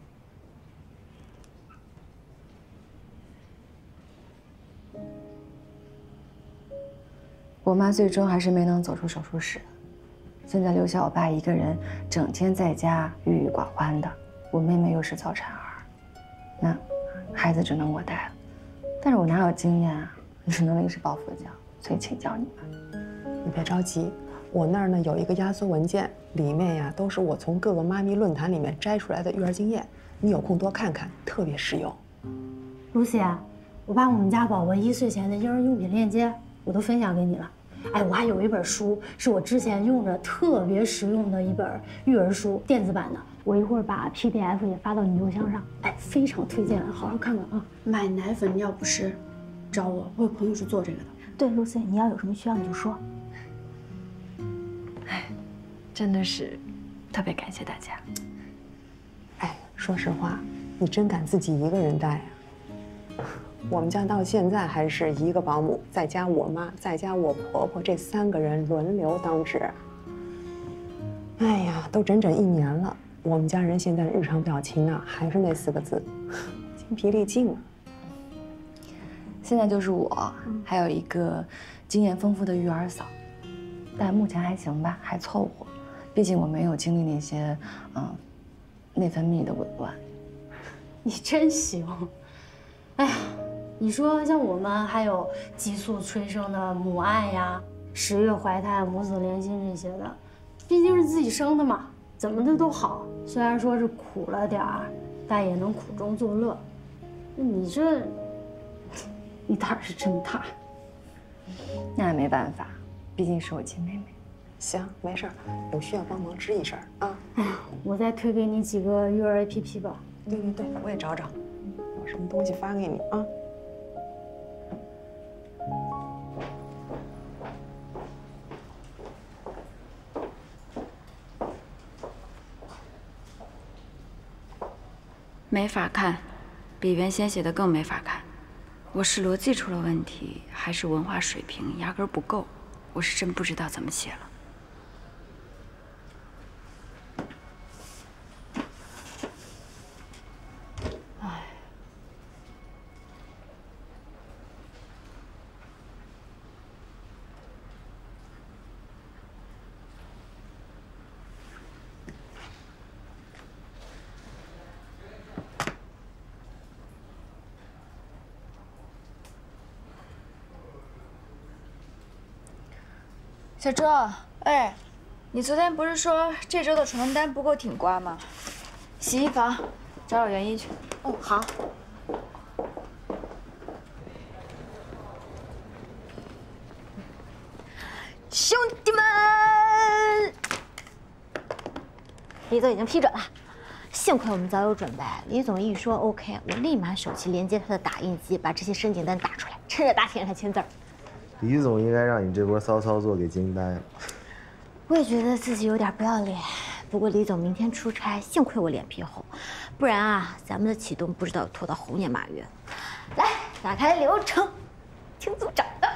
我妈最终还是没能走出手术室，现在留下我爸一个人，整天在家郁郁寡欢的。我妹妹又是早产儿，那孩子只能我带了。但是我哪有经验啊，只能临时抱佛脚，所以请教你们。 你别着急，我那儿呢有一个压缩文件，里面呀都是我从各个妈咪论坛里面摘出来的育儿经验，你有空多看看，特别实用。 露西，我把我们家宝宝1岁前的婴儿用品链接我都分享给你了。哎，我还有一本书，是我之前用着特别实用的一本育儿书，电子版的。我一会儿把 PDF 也发到你邮箱上，哎，非常推荐，好好看看啊。 买奶粉要不是找我，我有朋友是做这个的。 对，露西，你要有什么需要你就说。 哎，真的是特别感谢大家。 哎，说实话，你真敢自己一个人带啊？我们家到现在还是1个保姆，再加我妈，再加我婆婆，这3个人轮流当值。哎呀，都整整1年了，我们家人现在的日常表情啊，还是那4个字，精疲力尽了。 现在就是我，还有一个经验丰富的育儿嫂，但目前还行吧，还凑合。毕竟我没有经历那些，内分泌的紊乱。 你真行。哎呀，你说像我们还有激素催生的母爱呀、10月怀胎、母子连心这些的，毕竟是自己生的嘛，怎么的都好。虽然说是苦了点儿，但也能苦中作乐。你这，你胆儿是真大。 那也没办法，毕竟是我亲妹妹。 行，没事儿，有需要帮忙吱一声啊。 哎呀，我再推给你几个育儿 APP 吧。 对，我也找找，有什么东西发给你啊。 没法看，比原先写的更没法看。我是逻辑出了问题，还是文化水平压根儿不够？我是真不知道怎么写了。哎，小周，哎，你昨天不是说这周的床单不够挺刮吗？洗衣房找找原因去。 哦，好。兄弟们，李总已经批准了。幸亏我们早有准备，李总一说 OK， 我立马手机连接他的打印机，把这些申请单打出来，趁热打铁来签字儿。 李总应该让你这波骚操作给惊呆了。 我也觉得自己有点不要脸，不过李总明天出差，幸亏我脸皮厚，不然啊，咱们的启动不知道拖到猴年马月。来，打开流程，听组长的。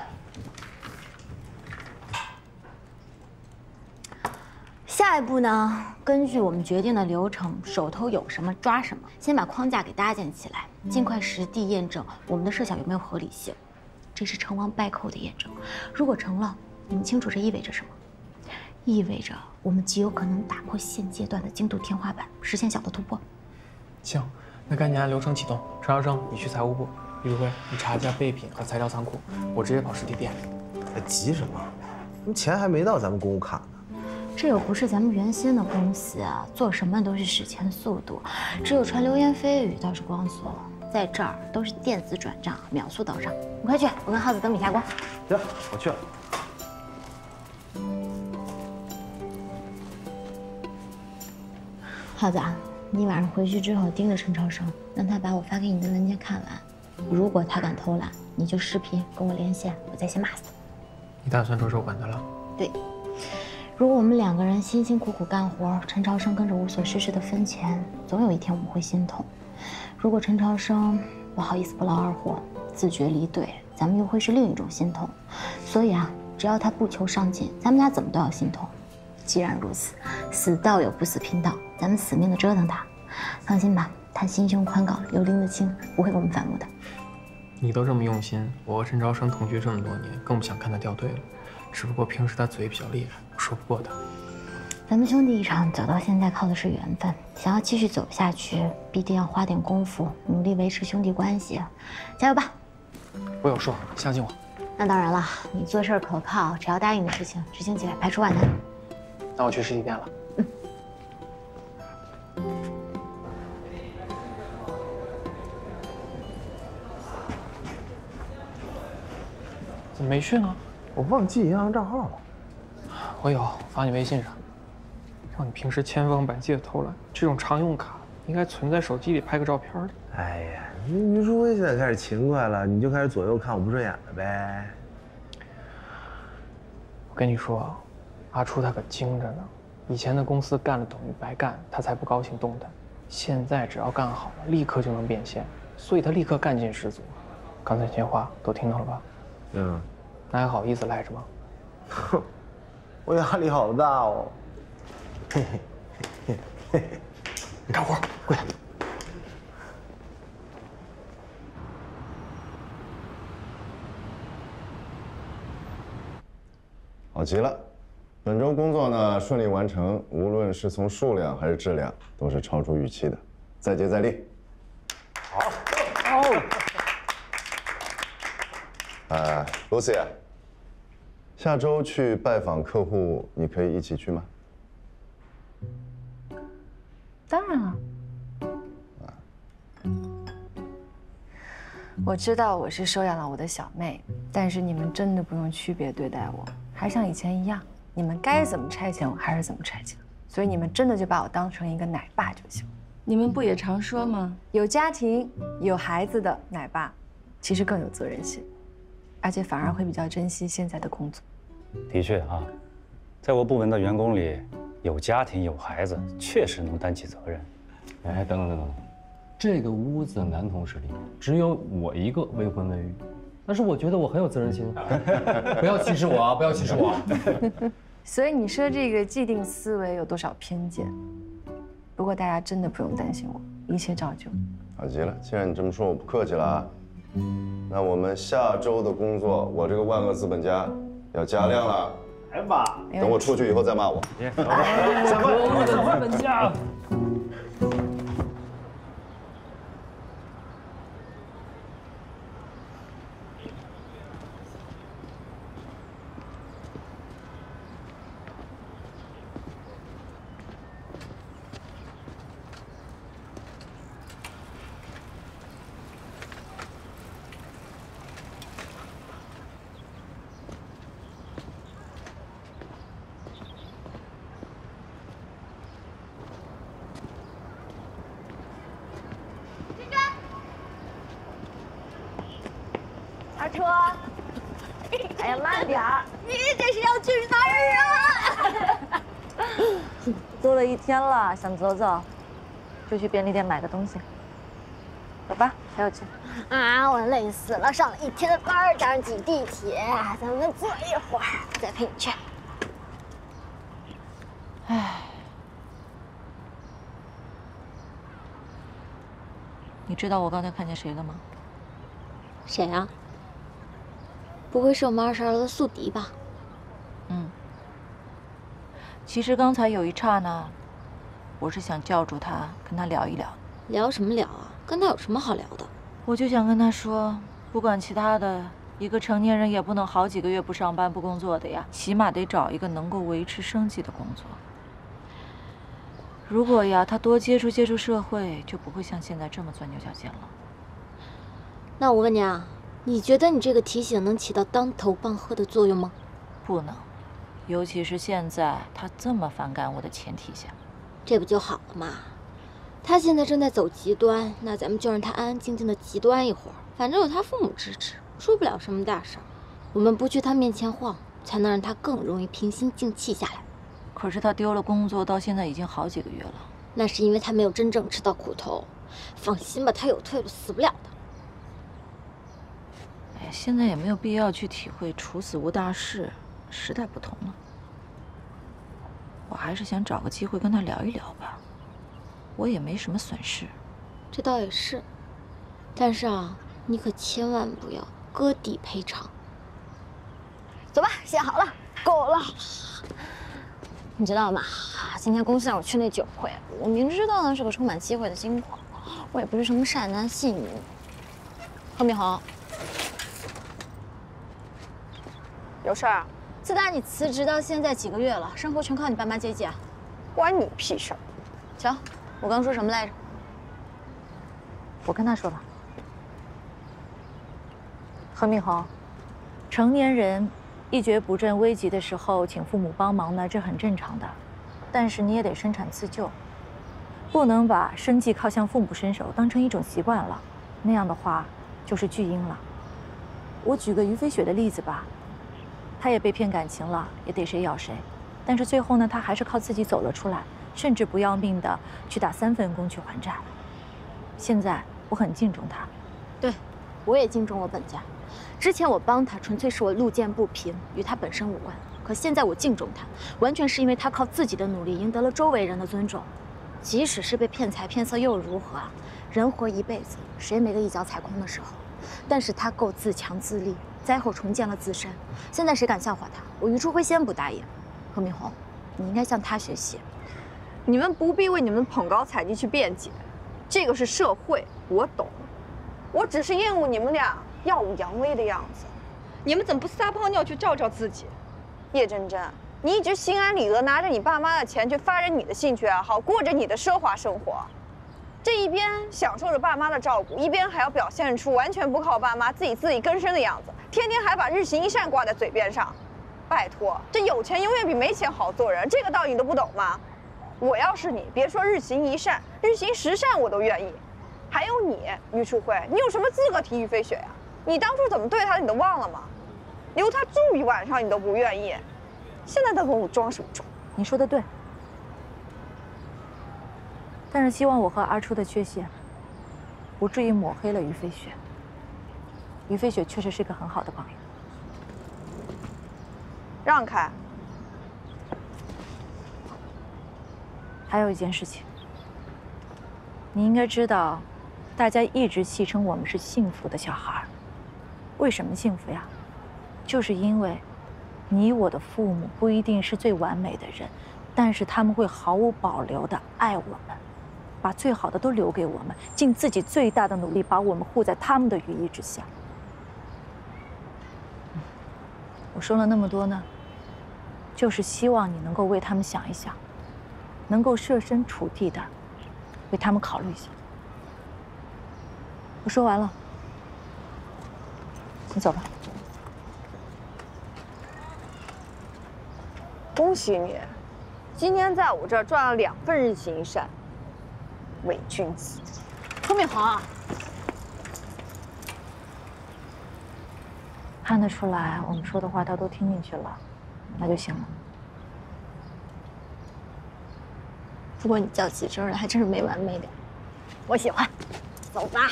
下一步呢，根据我们决定的流程，手头有什么抓什么，先把框架给搭建起来，尽快实地验证我们的设想有没有合理性。这是成王败寇的验证，如果成了，你们清楚这意味着什么？意味着我们极有可能打破现阶段的精度天花板，实现小的突破。 行，那赶紧按流程启动。陈少生，你去财务部；李如辉，你查一下备品和材料仓库。我直接跑实体店。 急什么？钱还没到咱们公务卡呢。 这又不是咱们原先的公司啊，做什么都是史前速度，只有传流言蜚语倒是光速。在这儿都是电子转账，秒速到账。你快去，我跟耗子等你下锅。 行，我去了。 耗子啊，你晚上回去之后盯着陈超生，让他把我发给你的文件看完。如果他敢偷懒，你就视频跟我连线，我在线骂死他。 你打算着手管他了？ 对。如果我们两个人辛辛苦苦干活，陈超生跟着无所事事的分钱，总有一天我们会心痛。如果陈超生不好意思不劳而获，自觉离队，咱们又会是另一种心痛。所以啊，只要他不求上进，咱们俩怎么都要心痛。既然如此，死道友不死贫道，咱们死命的折腾他。放心吧，他心胸宽广，有灵的清，不会跟我们反目的。 你都这么用心，我和陈超生同居这么多年，更不想看他掉队了。只不过平时他嘴比较厉害，我说不过他。 咱们兄弟一场走到现在靠的是缘分，想要继续走下去，必定要花点功夫，努力维持兄弟关系。加油吧！ 我有数，相信我。 那当然了，你做事可靠，只要答应的事情执行起来排除万难。 那我去实体店了。怎么没去呢？ 我忘记银行账号了。 我有，发你微信上。让你平时千方百计的偷懒，这种常用卡应该存在手机里拍个照片的。 哎呀，于书辉现在开始勤快了，你就开始左右看我不顺眼了呗。 我跟你说，阿初他可精着呢。以前的公司干了等于白干，他才不高兴动弹。现在只要干好了，立刻就能变现，所以他立刻干劲十足。刚才那些话都听到了吧？ 嗯， 那还好意思赖着吗？ 哼，我压力好大哦。嘿嘿嘿嘿嘿， 干活，跪下。 好极了，本周工作呢顺利完成，无论是从数量还是质量，都是超出预期的，再接再厉。好。Lucy， 下周去拜访客户，你可以一起去吗？ 当然了。我知道我是收养了我的小妹，但是你们真的不用区别对待我，还像以前一样。 你们该怎么差遣我还是怎么差遣，所以你们真的就把我当成一个奶爸就行。你们不也常说吗？有家庭、有孩子的奶爸，其实更有责任心，而且反而会比较珍惜现在的工作。 的确啊，在我部门的员工里，有家庭、有孩子，确实能担起责任。 哎，等等等等，这个屋子的男同事里只有我一个未婚未育，但是我觉得我很有责任心。不要歧视我啊！不要歧视我。 所以你说这个既定思维有多少偏见？不过大家真的不用担心我，一切照旧。 好极了，既然你这么说，我不客气了啊。那我们下周的工作，我这个万恶资本家要加量了。 来吧， 等我出去以后再骂我。 可恶的资本家！ 下车！哎呀，慢点儿！你这是要去哪儿啊？ 坐了一天了，想走走，就去便利店买个东西。走吧，陪我去。 啊，我累死了，上了一天的班，加上挤地铁，咱们坐一会儿，再陪你去。 唉，你知道我刚才看见谁了吗？ 谁啊？不会是我们22楼的宿敌吧？ 嗯。其实刚才有一刹那，我是想叫住他，跟他聊一聊。 聊什么聊啊？跟他有什么好聊的？ 我就想跟他说，不管其他的，一个成年人也不能好几个月不上班不工作的呀，起码得找一个能够维持生计的工作。如果呀，他多接触接触社会，就不会像现在这么钻牛角尖了。 那我问你啊，你觉得你这个提醒能起到当头棒喝的作用吗？ 不能，尤其是现在他这么反感我的前提下。 这不就好了吗？他现在正在走极端，那咱们就让他安安静静的极端一会儿，反正有他父母支持，出不了什么大事儿。我们不去他面前晃，才能让他更容易平心静气下来。 可是他丢了工作，到现在已经好几个月了。 那是因为他没有真正吃到苦头。放心吧，他有退路，死不了的。 哎，现在也没有必要去体会处死无大事，时代不同了。我还是想找个机会跟他聊一聊吧，我也没什么损失。 这倒也是，但是啊，你可千万不要割地赔偿。走吧，写好了，够了。你知道吗？今天公司让我去那酒会，我明知道那是个充满机会的金矿，我也不是什么善男信女。何明宏，有事儿？自打你辞职到现在几个月了，生活全靠你爸妈接济啊？关你屁事儿！瞧，我刚说什么来着？ 我跟他说了。何明宏，成年人一蹶不振、危急的时候，请父母帮忙呢，这很正常的。但是你也得生产自救，不能把生计靠向父母伸手当成一种习惯了，那样的话就是巨婴了。我举个于飞雪的例子吧，她也被骗感情了，也得谁咬谁，但是最后呢，她还是靠自己走了出来，甚至不要命的去打3份工去还债。现在我很敬重她。 对，我也敬重我本家。之前我帮他，纯粹是我路见不平，与他本身无关。可现在我敬重他，完全是因为他靠自己的努力赢得了周围人的尊重。即使是被骗财骗色又如何？人活一辈子，谁没个一脚踩空的时候？但是他够自强自立，灾后重建了自身。现在谁敢笑话他？我于初辉先不答应。何明宏，你应该向他学习。 你们不必为你们的捧高踩低去辩解，这个是社会，我懂。我只是厌恶你们俩耀武扬威的样子。你们怎么不撒泡尿去照照自己？叶真真，你一直心安理得拿着你爸妈的钱去发展你的兴趣爱好，过着你的奢华生活，这一边享受着爸妈的照顾，一边还要表现出完全不靠爸妈、自己自力更生的样子，天天还把日行一善挂在嘴边上， 拜托，这有钱永远比没钱好做人，这个道理你都不懂吗？我要是你，别说日行一善，日行10善我都愿意。还有你，于淑慧，你有什么资格提于飞雪呀？你当初怎么对她的你都忘了吗？留她住1晚上你都不愿意，现在在跟我装什么装？ 你说的对，但是希望我和阿初的缺陷不至于抹黑了于飞雪。于飞雪确实是个很好的朋友。 让开。 还有一件事情，你应该知道，大家一直戏称我们是幸福的小孩。为什么幸福呀？就是因为你我的父母不一定是最完美的人，但是他们会毫无保留地爱我们，把最好的都留给我们，尽自己最大的努力把我们护在他们的羽翼之下。我说了那么多呢，就是希望你能够为他们想一想，能够设身处地的为他们考虑一下。我说完了，你走吧。 恭喜你，今天在我这儿赚了2份日行一善，伪君子。 何敏豪， 看得出来，我们说的话他都听进去了，那就行了。 不过你较起真来还真是没完没了，我喜欢。走吧。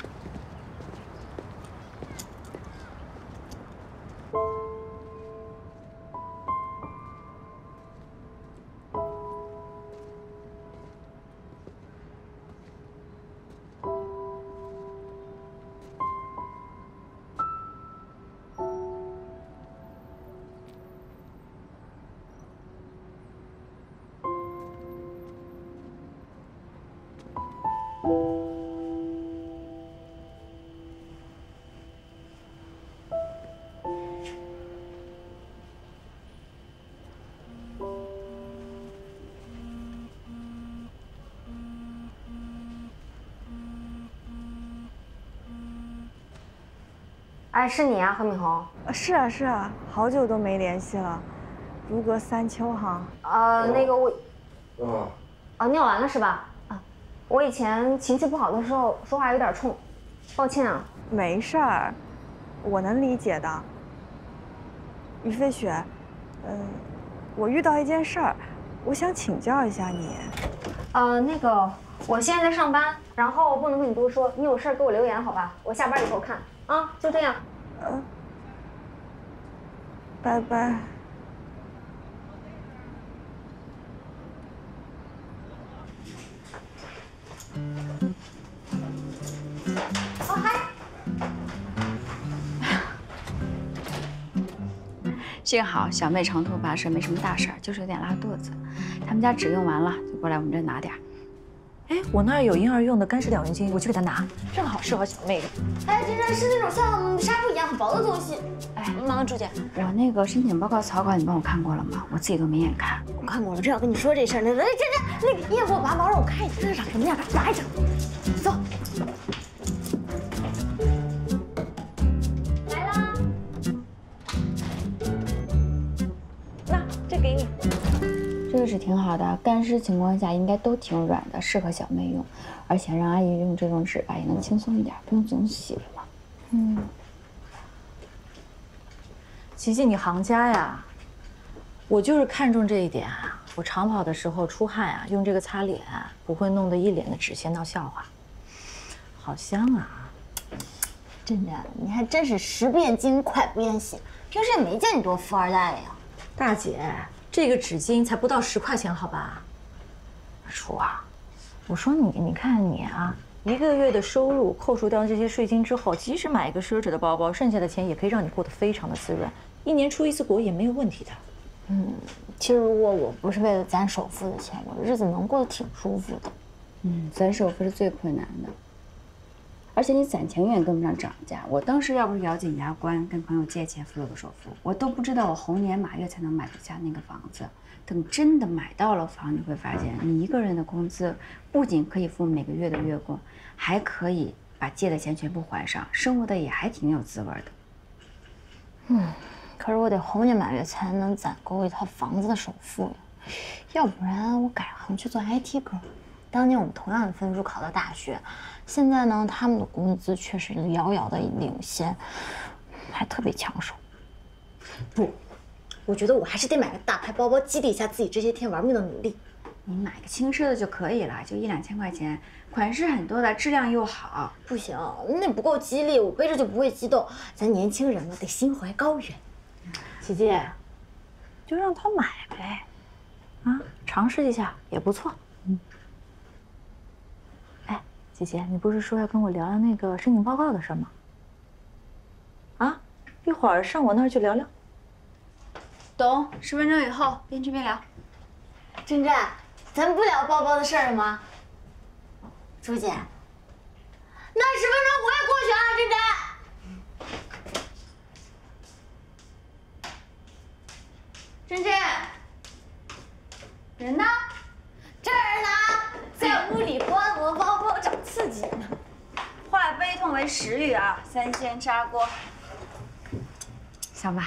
哎，是你啊，何敏红。 是啊是啊，好久都没联系了，如隔三秋哈。 那个我，尿完了是吧？啊，我以前情绪不好的时候说话有点冲，抱歉啊。 没事儿，我能理解的。于飞雪，我遇到一件事儿，我想请教一下你。 那个我现在在上班，然后不能跟你多说，你有事儿给我留言好吧？我下班以后看。啊，就这样。 拜拜。 哦嗨。 幸好小妹长途跋涉没什么大事儿，就是有点拉肚子。他们家纸用完了，就过来我们这拿点儿。 哎，我那儿有婴儿用的干湿两元巾，我去给她拿，正好适合小妹的。 哎，这是那种像纱布一样很薄的东西。哎，忙朱姐， 我那个申请报告草稿你帮我看过了吗？我自己都没眼看。 我看过了，正要跟你说这事儿呢。那个叶给我拔毛，让我看一下这长什么样，拔一下。走。来啦。 那这给你。 这个纸挺好的，干湿情况下应该都挺软的，适合小妹用。而且让阿姨用这种纸吧，也能轻松一点，不用总洗了嘛。 琪琪，你行家呀！我就是看中这一点啊。我长跑的时候出汗啊，用这个擦脸不会弄得一脸的纸屑闹笑话。好香啊！ 真的，你还真是识不厌精，蒯不厌血。平时也没见你多富二代呀。 大姐，这个纸巾才不到10块钱，好吧？阿楚啊，我说你看你啊，1个月的收入扣除掉这些税金之后，即使买一个奢侈的包包，剩下的钱也可以让你过得非常的滋润，1年出1次国也没有问题的。 其实如果我不是为了攒首付的钱，我的日子能过得挺舒服的。 攒首付是最困难的，而且你攒钱永远跟不上涨价。我当时要不是咬紧牙关跟朋友借钱付了个首付，我都不知道我猴年马月才能买得下那个房子。等真的买到了房，你会发现，你一个人的工资不仅可以付每个月的月供，还可以把借的钱全部还上，生活的也还挺有滋味的。 可是我得红年满月才能攒够一套房子的首付呀，要不然我改行去做 IT 哥。当年我们同样的分数考到大学，现在呢，他们的工资却是遥遥的领先，还特别抢手。不，我觉得我还是得买个大牌包包，激励一下自己这些天玩命的努力。 你买个轻奢的就可以了，就1-2千块钱，款式很多的，质量又好。 不行，那不够激励，我背着就不会激动。咱年轻人嘛，得心怀高远。 琪琪，就让他买呗，啊，尝试一下也不错。哎，姐姐，你不是说要跟我聊聊那个申请报告的事吗？啊，一会儿上我那儿去聊聊。 懂，10分钟以后边吃边聊。 珍珍，咱不聊包包的事儿了吗？朱姐，那10分钟我也过去啊，珍珍。珍珍，人呢？这儿呢，在屋里观摩包包找刺激呢。 化悲痛为食欲啊，3鲜砂锅，香吧？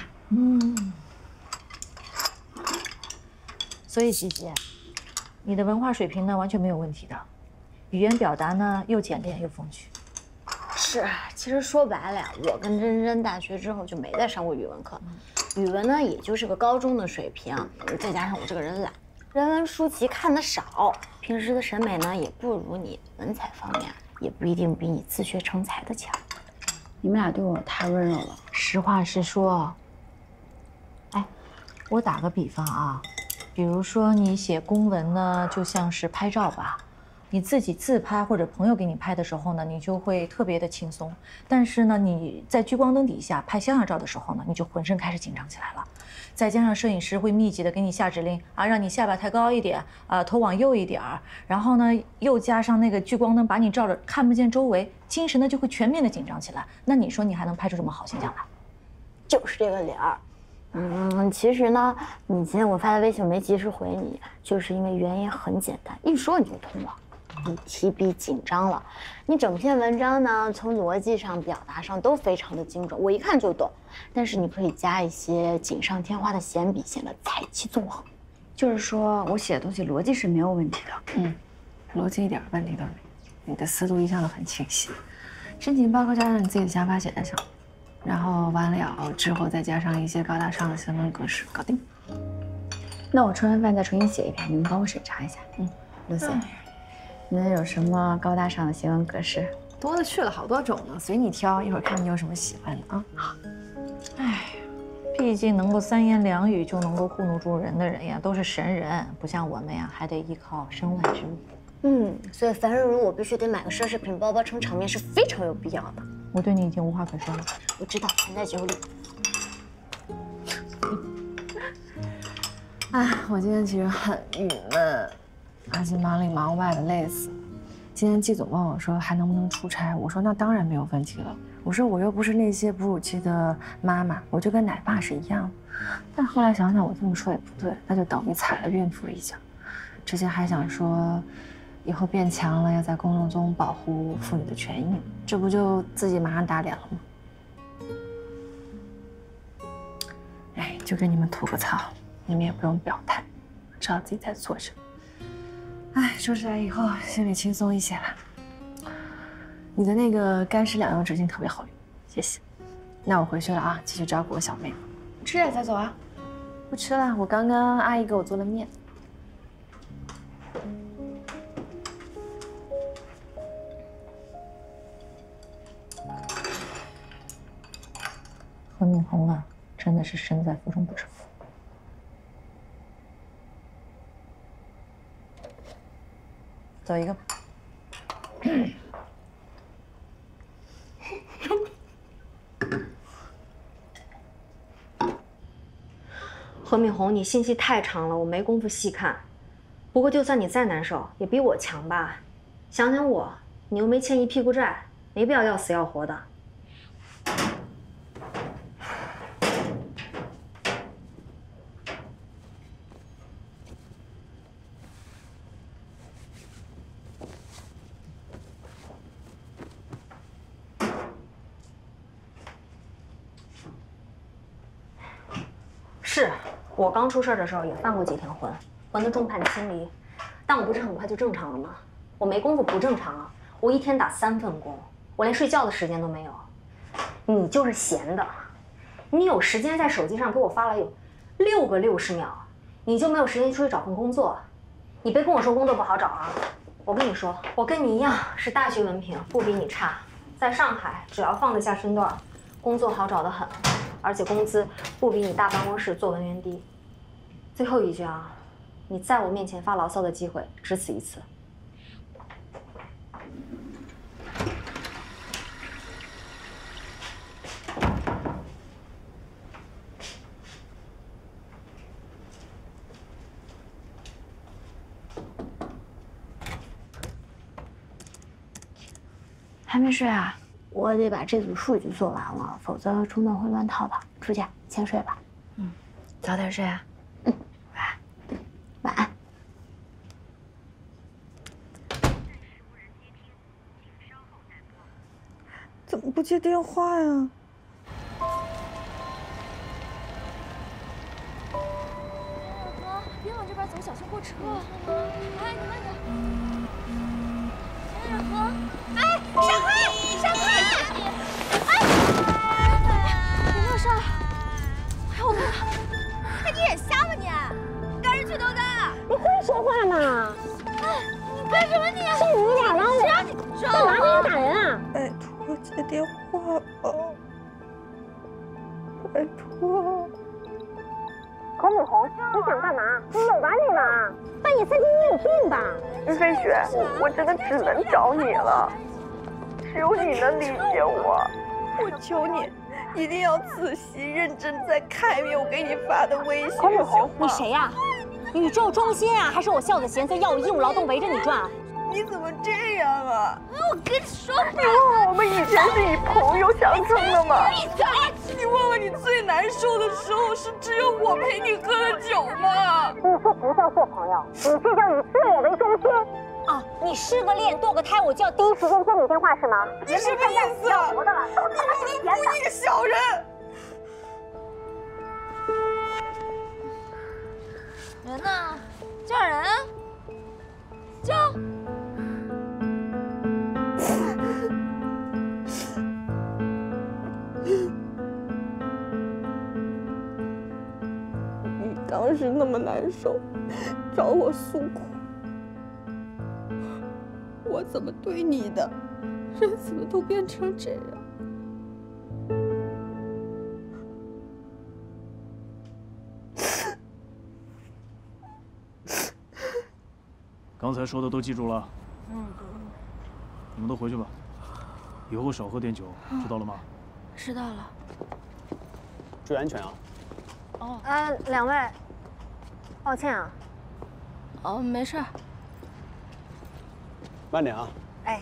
所以琪琪，你的文化水平呢完全没有问题的，语言表达呢又简练又风趣。 是，其实说白了呀，我跟珍珍大学之后就没再上过语文课，语文呢也就是个高中的水平，再加上我这个人懒，人文书籍看得少，平时的审美呢也不如你，文采方面也不一定比你自学成才的强。 你们俩对我太温柔了。 实话实说，哎，我打个比方啊，比如说你写公文呢，就像是拍照吧。你自己自拍或者朋友给你拍的时候呢，你就会特别的轻松。但是呢，你在聚光灯底下拍肖像照的时候呢，你就浑身开始紧张起来了。再加上摄影师会密集的给你下指令啊，让你下巴抬高一点啊，头往右一点儿。然后呢，又加上那个聚光灯把你照着看不见周围，精神呢就会全面的紧张起来。那你说你还能拍出什么好形象来？ 就是这个脸儿。其实呢，你今天我发的微信没及时回你，就是因为原因很简单，一说你就通了。你提笔紧张了，你整篇文章呢，从逻辑上、表达上都非常的精准，我一看就懂。但是你可以加一些锦上添花的闲笔，显得才气纵横。 就是说我写的东西逻辑是没有问题的。 逻辑一点问题都没有，你的思路一向都很清晰。申请报告加上你自己的想法写在上，然后完了之后再加上一些高大上的行文格式，搞定。 那我吃完饭再重新写一遍，你们帮我审查一下。Lucy。你们有什么高大上的行文格式？ 多了去了，好多种呢，随你挑。一会儿看你有什么喜欢的啊。 好。哎，毕竟能够3言2语就能够糊弄住人的人呀，都是神人，不像我们呀，还得依靠身外之物。 所以凡人如我必须得买个奢侈品包包撑场面是非常有必要的。 我对你已经无话可说了。 我知道，全在酒里。 我今天其实很郁闷。而且忙里忙外的累死。今天季总问我说还能不能出差，我说那当然没有问题了。我说我又不是那些哺乳期的妈妈，我就跟奶爸是一样的。但后来想想我这么说也不对，那就等于踩了孕妇一脚。之前还想说以后变强了要在公众中保护妇女的权益，这不就自己马上打脸了吗？哎，就跟你们吐个槽，你们也不用表态，知道自己在做什么。说出来以后心里轻松一些了。你的那个干湿两用纸巾特别好用，谢谢。那我回去了啊，继续照顾我小妹。吃点再走啊。不吃了，我刚刚阿姨给我做了面。 何敏红啊，真的是身在福中不知福。走一个吧。 何敏红，你信息太长了，我没工夫细看。不过就算你再难受，也比我强吧？想想我，你又没欠一屁股债，没必要要死要活的。 我刚出事的时候也犯过几天婚，婚的众叛亲离，但我不是很快就正常了吗？我没工作不正常啊！我一天打3份工，我连睡觉的时间都没有。你就是闲的，你有时间在手机上给我发了有6个60秒，你就没有时间出去找份工作？你别跟我说工作不好找啊！我跟你说，我跟你一样是大学文凭，不比你差。在上海，只要放得下身段，工作好找得很，而且工资不比你大办公室做文员低。最后一句啊，你在我面前发牢骚的机会只此一次。 还没睡啊？ 我得把这组数据做完了，否则中断会乱套的。出去，先睡吧。 早点睡啊。 晚安。 怎么不接电话呀？ 哥，别往这边走，小心过车。哎，你慢点。小冉和，哎，闪开，闪开！哎，有没有事儿？哎呦我的妈！哎，你眼瞎吧你？赶紧去兜单。 你会说话吗？ 哎，你干什么你？ 是你俩吗？ 谁让你干嘛你打人啊？ 拜托接电话吧，拜托。 何母红，你想干嘛？你有吧你吧？半夜3更你有病吧？ 云飞雪，我真的只能找你了，只有你能理解我。我求你，一定要仔细认真再看一遍我给你发的微信。 何母红，你谁呀？宇宙中心啊，还是我孝子贤孙耀武义务劳动围着你转？ 你怎么这样啊？ 我跟你说， 你忘了我们以前是以朋友相称的吗？ 闭嘴！ 你忘了你最难受的时候是只有我陪你喝的酒吗？ 你说不叫做朋友，你这叫以自我为中心。啊，你失个恋堕个胎，我就要第一时间接你电话是吗？ 你什么意思啊？你不能故意小人！ 人呢？叫人！叫！ 你当时那么难受，找我诉苦，我怎么对你的？人怎么都变成这样？ 刚才说的都记住了。你们都回去吧，以后少喝点酒，知道了吗？ 知道了。 注意安全啊！ 哦。 两位，抱歉啊。 哦，没事儿。 慢点啊！ 哎。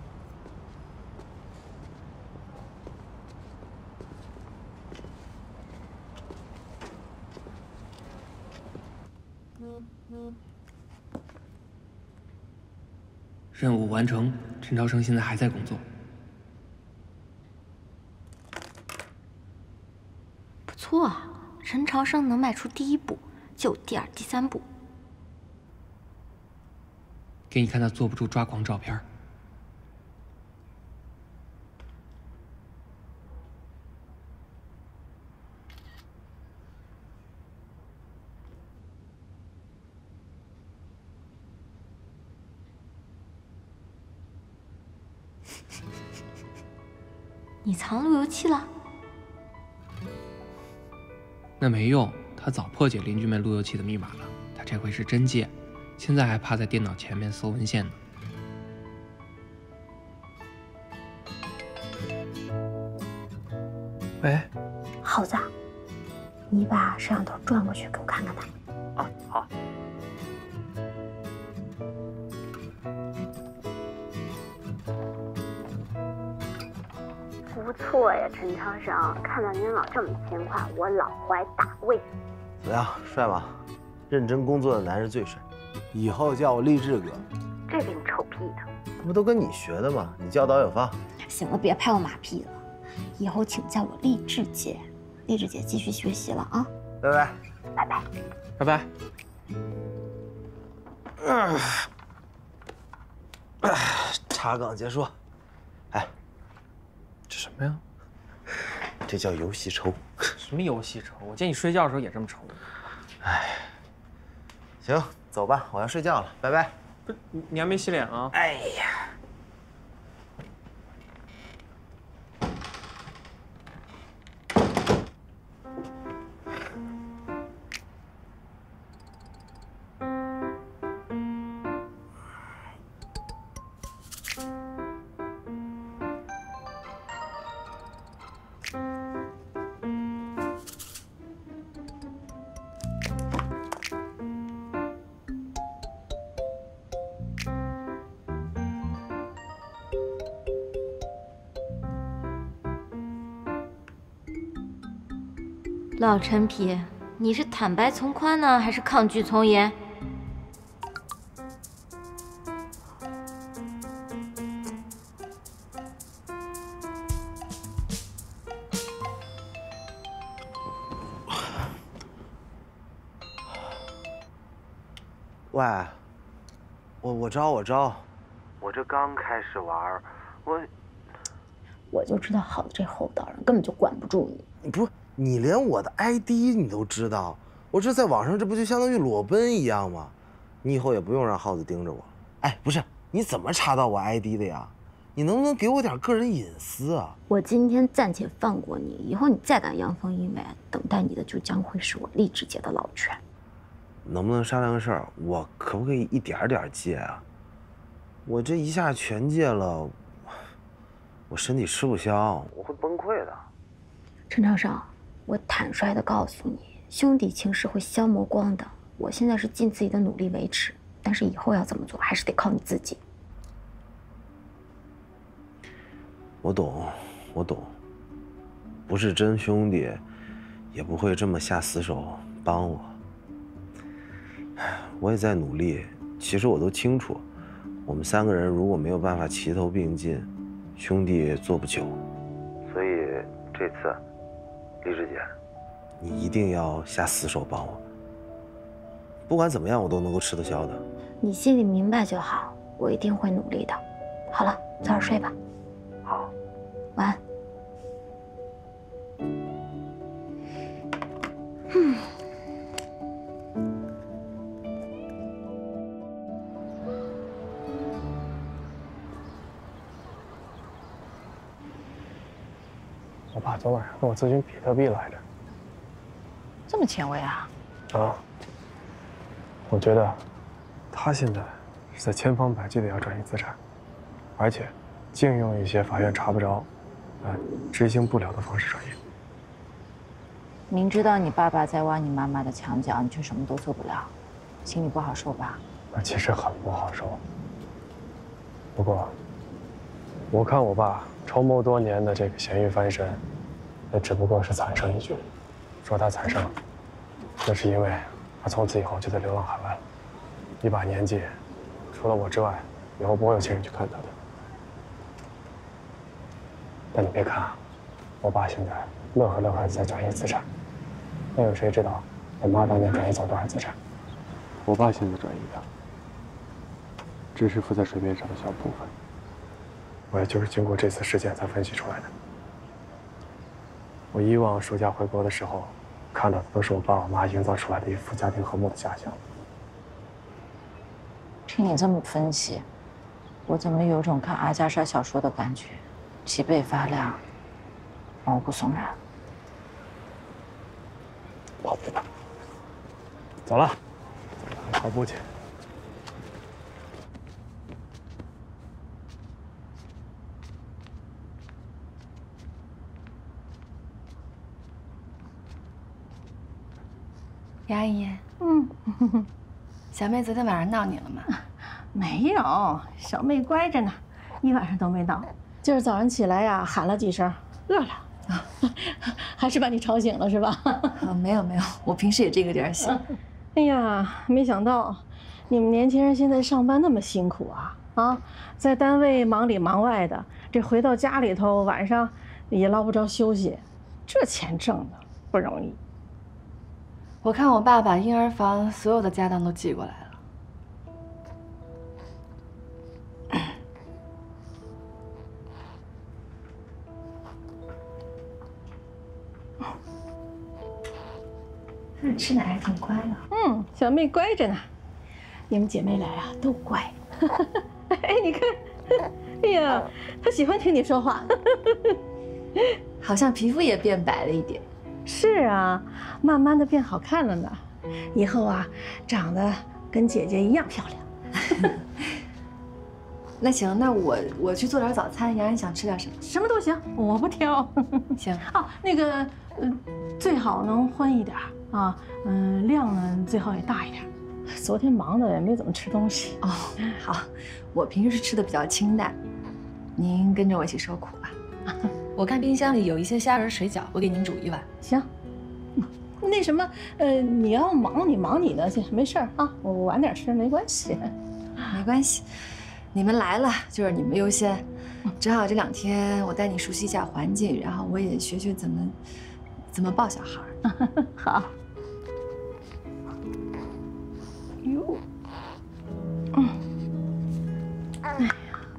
任务完成，陈超生现在还在工作。 不错啊，陈朝生能迈出第1步，就有第2、第3步。 给你看他坐不住抓狂照片。 你藏路由器了？ 那没用，他早破解邻居们路由器的密码了。他这回是真借，现在还趴在电脑前面搜文献呢。 喂，耗子，你把摄像头转过去给我看看他。 啊，好。 不错呀，陈超生，看到您老这么勤快，我老怀大慰。 怎么样，帅吗？认真工作的男人最帅，以后叫我励志哥。 这给你臭屁的， 这不都跟你学的吗？你教导有方。 行了，别拍我马屁了，以后请叫我励志姐。励志姐继续学习了啊！ 拜拜。 拜拜。 拜拜。 查岗结束。哎， 这什么呀？ 这叫游戏抽。 什么游戏抽？我见你睡觉的时候也这么抽。 哎，行，走吧，我要睡觉了，拜拜。 不是，你还没洗脸啊？ 哎呀。 老陈皮，你是坦白从宽呢，还是抗拒从严？ 喂，我招，我这刚开始玩， 我就知道好的这厚道人根本就管不住你。 不是。 你连我的 ID 你都知道，我这在网上这不就相当于裸奔一样吗？你以后也不用让耗子盯着我。哎，不是，你怎么查到我 ID 的呀？你能不能给我点个人隐私啊？ 我今天暂且放过你，以后你再敢阳奉阴违，等待你的就将会是我励志姐的老拳。 能不能商量个事儿？我可不可以一点点戒啊？我这一下全戒了，我身体吃不消，我会崩溃的。 陈长少。 我坦率地告诉你，兄弟情是会消磨光的。我现在是尽自己的努力维持，但是以后要怎么做，还是得靠你自己。 我懂，不是真兄弟，也不会这么下死手帮我。我也在努力，其实我都清楚，我们3个人如果没有办法齐头并进，兄弟也做不久。所以这次。 励志姐，你一定要下死手帮我。不管怎么样，我都能够吃得消的。 你心里明白就好，我一定会努力的。好了，早点睡吧。 好， 晚安。 我爸昨晚上跟我咨询比特币来着。 这么前卫啊！ 啊，我觉得他现在是在千方百计的要转移资产，而且竟用一些法院查不着、执行不了的方式转移。 明知道你爸爸在挖你妈妈的墙角，你却什么都做不了，心里不好受吧？ 那其实很不好受。不过，我看我爸。 筹谋多年的这个咸鱼翻身，也只不过是惨胜一局。说他惨胜，那是因为他从此以后就得流浪海外了。一把年纪，除了我之外，以后不会有亲人去看他的。但你别看啊，我爸现在乐呵乐呵在转移资产，那有谁知道我妈当年转移走多少资产？我爸现在转移的，只是浮在水面上的小部分。 我也就是经过这次事件才分析出来的。我以往暑假回国的时候，看到的都是我爸我妈营造出来的一副家庭和睦的假象。 听你这么分析，我怎么有种看阿加莎小说的感觉，脊背发凉，毛骨悚然。 跑步吧，走了，跑步去。 杨阿姨，小妹昨天晚上闹你了吗？ 没有，小妹乖着呢，一晚上都没闹。今儿早上起来呀，喊了几声，饿了，还是把你吵醒了是吧？ 没有，我平时也这个点儿醒。 哎呀，没想到你们年轻人现在上班那么辛苦啊！啊，在单位忙里忙外的，这回到家里头晚上也捞不着休息，这钱挣的不容易。 我看我爸把婴儿房所有的家当都寄过来了。 吃奶还挺乖的。小妹乖着呢。你们姐妹俩呀都乖。哎，你看，哎呀，她喜欢听你说话。 好像皮肤也变白了一点。 是啊，慢慢的变好看了呢。以后啊，长得跟姐姐一样漂亮。 那行，那我去做点早餐，洋洋想吃点什么？ 什么都行，我不挑。 行哦，那个，最好能荤一点啊，量呢最好也大一点。昨天忙的也没怎么吃东西。 哦，好，我平时吃的比较清淡，您跟着我一起受苦吧。我看冰箱里有一些虾仁水饺，我给您煮一碗。 行。那什么，你要忙你忙你的去，没事啊，我晚点吃没关系。 没关系，你们来了就是你们优先。正好这2天我带你熟悉一下环境，然后我也学学怎么抱小孩。 好。哟，哎呀。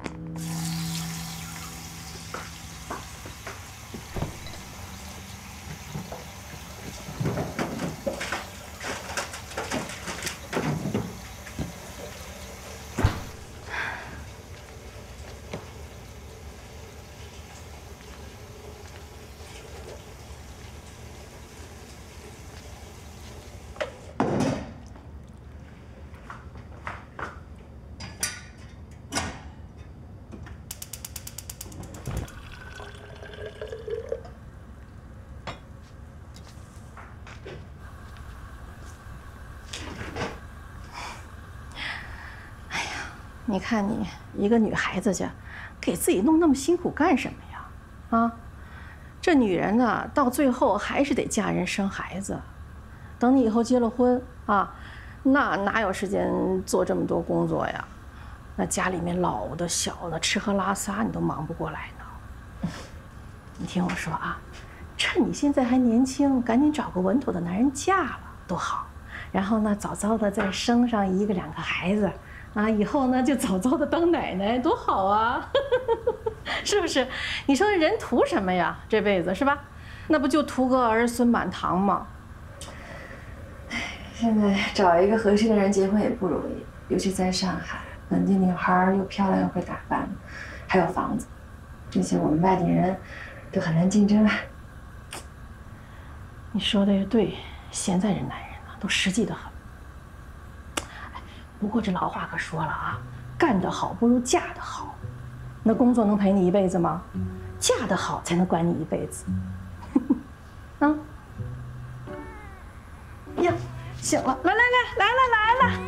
你看你一个女孩子去，给自己弄那么辛苦干什么呀？啊，这女人呢，到最后还是得嫁人生孩子。等你以后结了婚啊，那哪有时间做这么多工作呀？那家里面老的小的，吃喝拉撒你都忙不过来呢。你听我说啊，趁你现在还年轻，赶紧找个稳妥的男人嫁了多好。然后呢，早早的再生上1个2个孩子。啊，以后呢就早早的当奶奶，多好啊，是不是？你说人图什么呀？这辈子是吧？那不就图个儿孙满堂吗？ 现在找一个合适的人结婚也不容易，尤其在上海，本地女孩又漂亮又会打扮，还有房子，这些我们外地人都很难竞争啊。 你说的也对，现在这男人呢都实际的很。不过这老话可说了啊，干得好不如嫁得好。那工作能陪你一辈子吗？嫁得好才能管你一辈子。啊！呀，醒了，来，来了。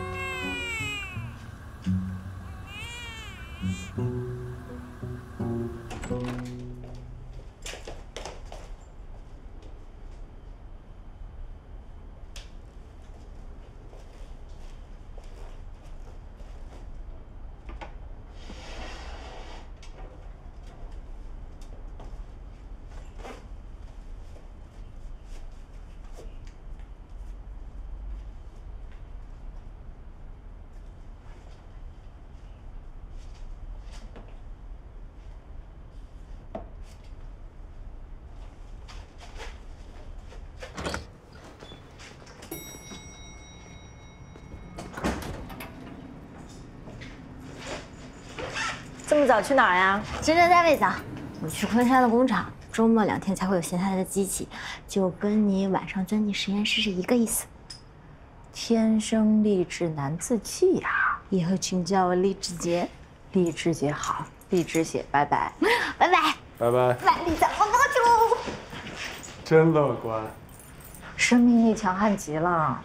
这么早去哪儿呀？真真单位早，我去昆山的工厂，周末2天才会有闲下来的机器，就跟你晚上钻进实验室是一个意思。 天生丽质难自弃呀！ 以后请叫我荔枝姐。 荔枝姐好，荔枝姐拜拜， 拜拜， 拜拜。 万里长风高处。 真乐观， 生命力强悍极了。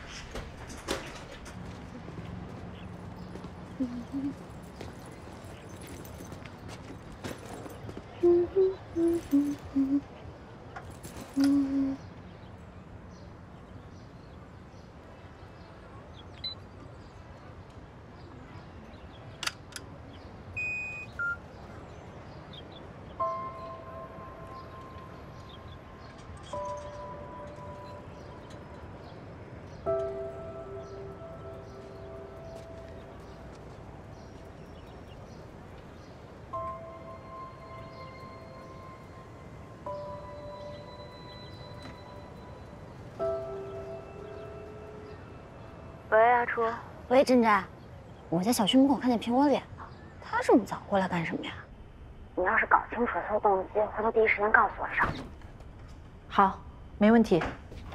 车。喂，珍珍，我在小区门口看见苹果脸了，他这么早过来干什么呀？你要是搞清楚他的动机，回头第一时间告诉我一声。 好，没问题。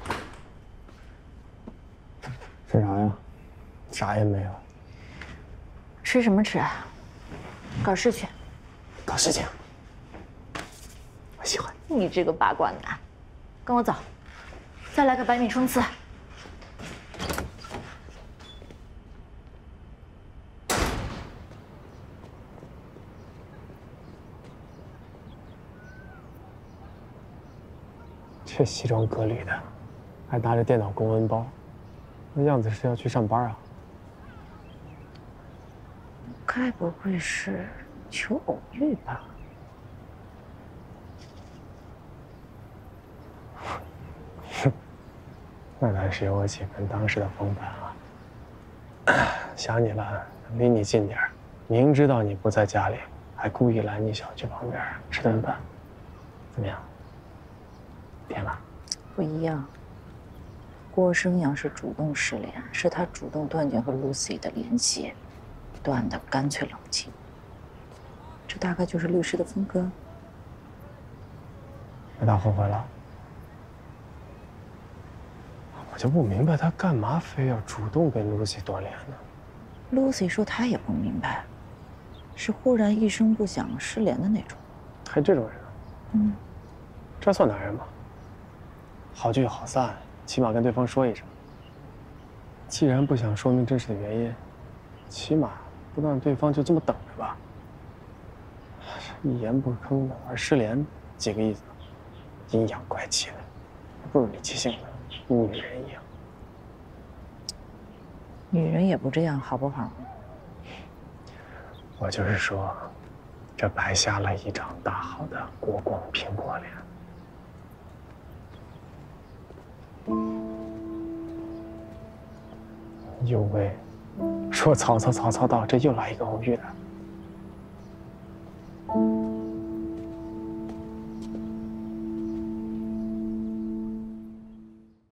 吃啥呀？啥也没有。 吃什么吃啊？搞事去。 搞事情。我喜欢你这个八卦男，跟我走。再来个100米冲刺。 这西装革履的，还拿着电脑公文包，那样子是要去上班啊？ 该不会是求偶欲吧？ 那还是有我几分当时的风范啊！想你了，离你近点儿，明知道你不在家里，还故意来你小区旁边吃顿饭，怎么样？甜吧？ 不一样。郭生阳是主动失联，是他主动断绝和 Lucy 的联系，断得干脆冷静。这大概就是律师的风格。 那他后悔了？我就不明白他干嘛非要主动跟 Lucy 断联呢 ？Lucy 说她也不明白，是忽然一声不响失联的那种。 还这种人？ 嗯， 这算男人吗？好聚好散，起码跟对方说一声。既然不想说明真实的原因，起码不能让对方就这么等着吧。一言不吭的玩失联，几个意思？阴阳怪气的，不如你气性子，跟女人一样。 女人也不这样，好不好？ 我就是说，这白瞎了一场大好的国光苹果脸。哟喂，说曹操到，这又来一个偶遇的。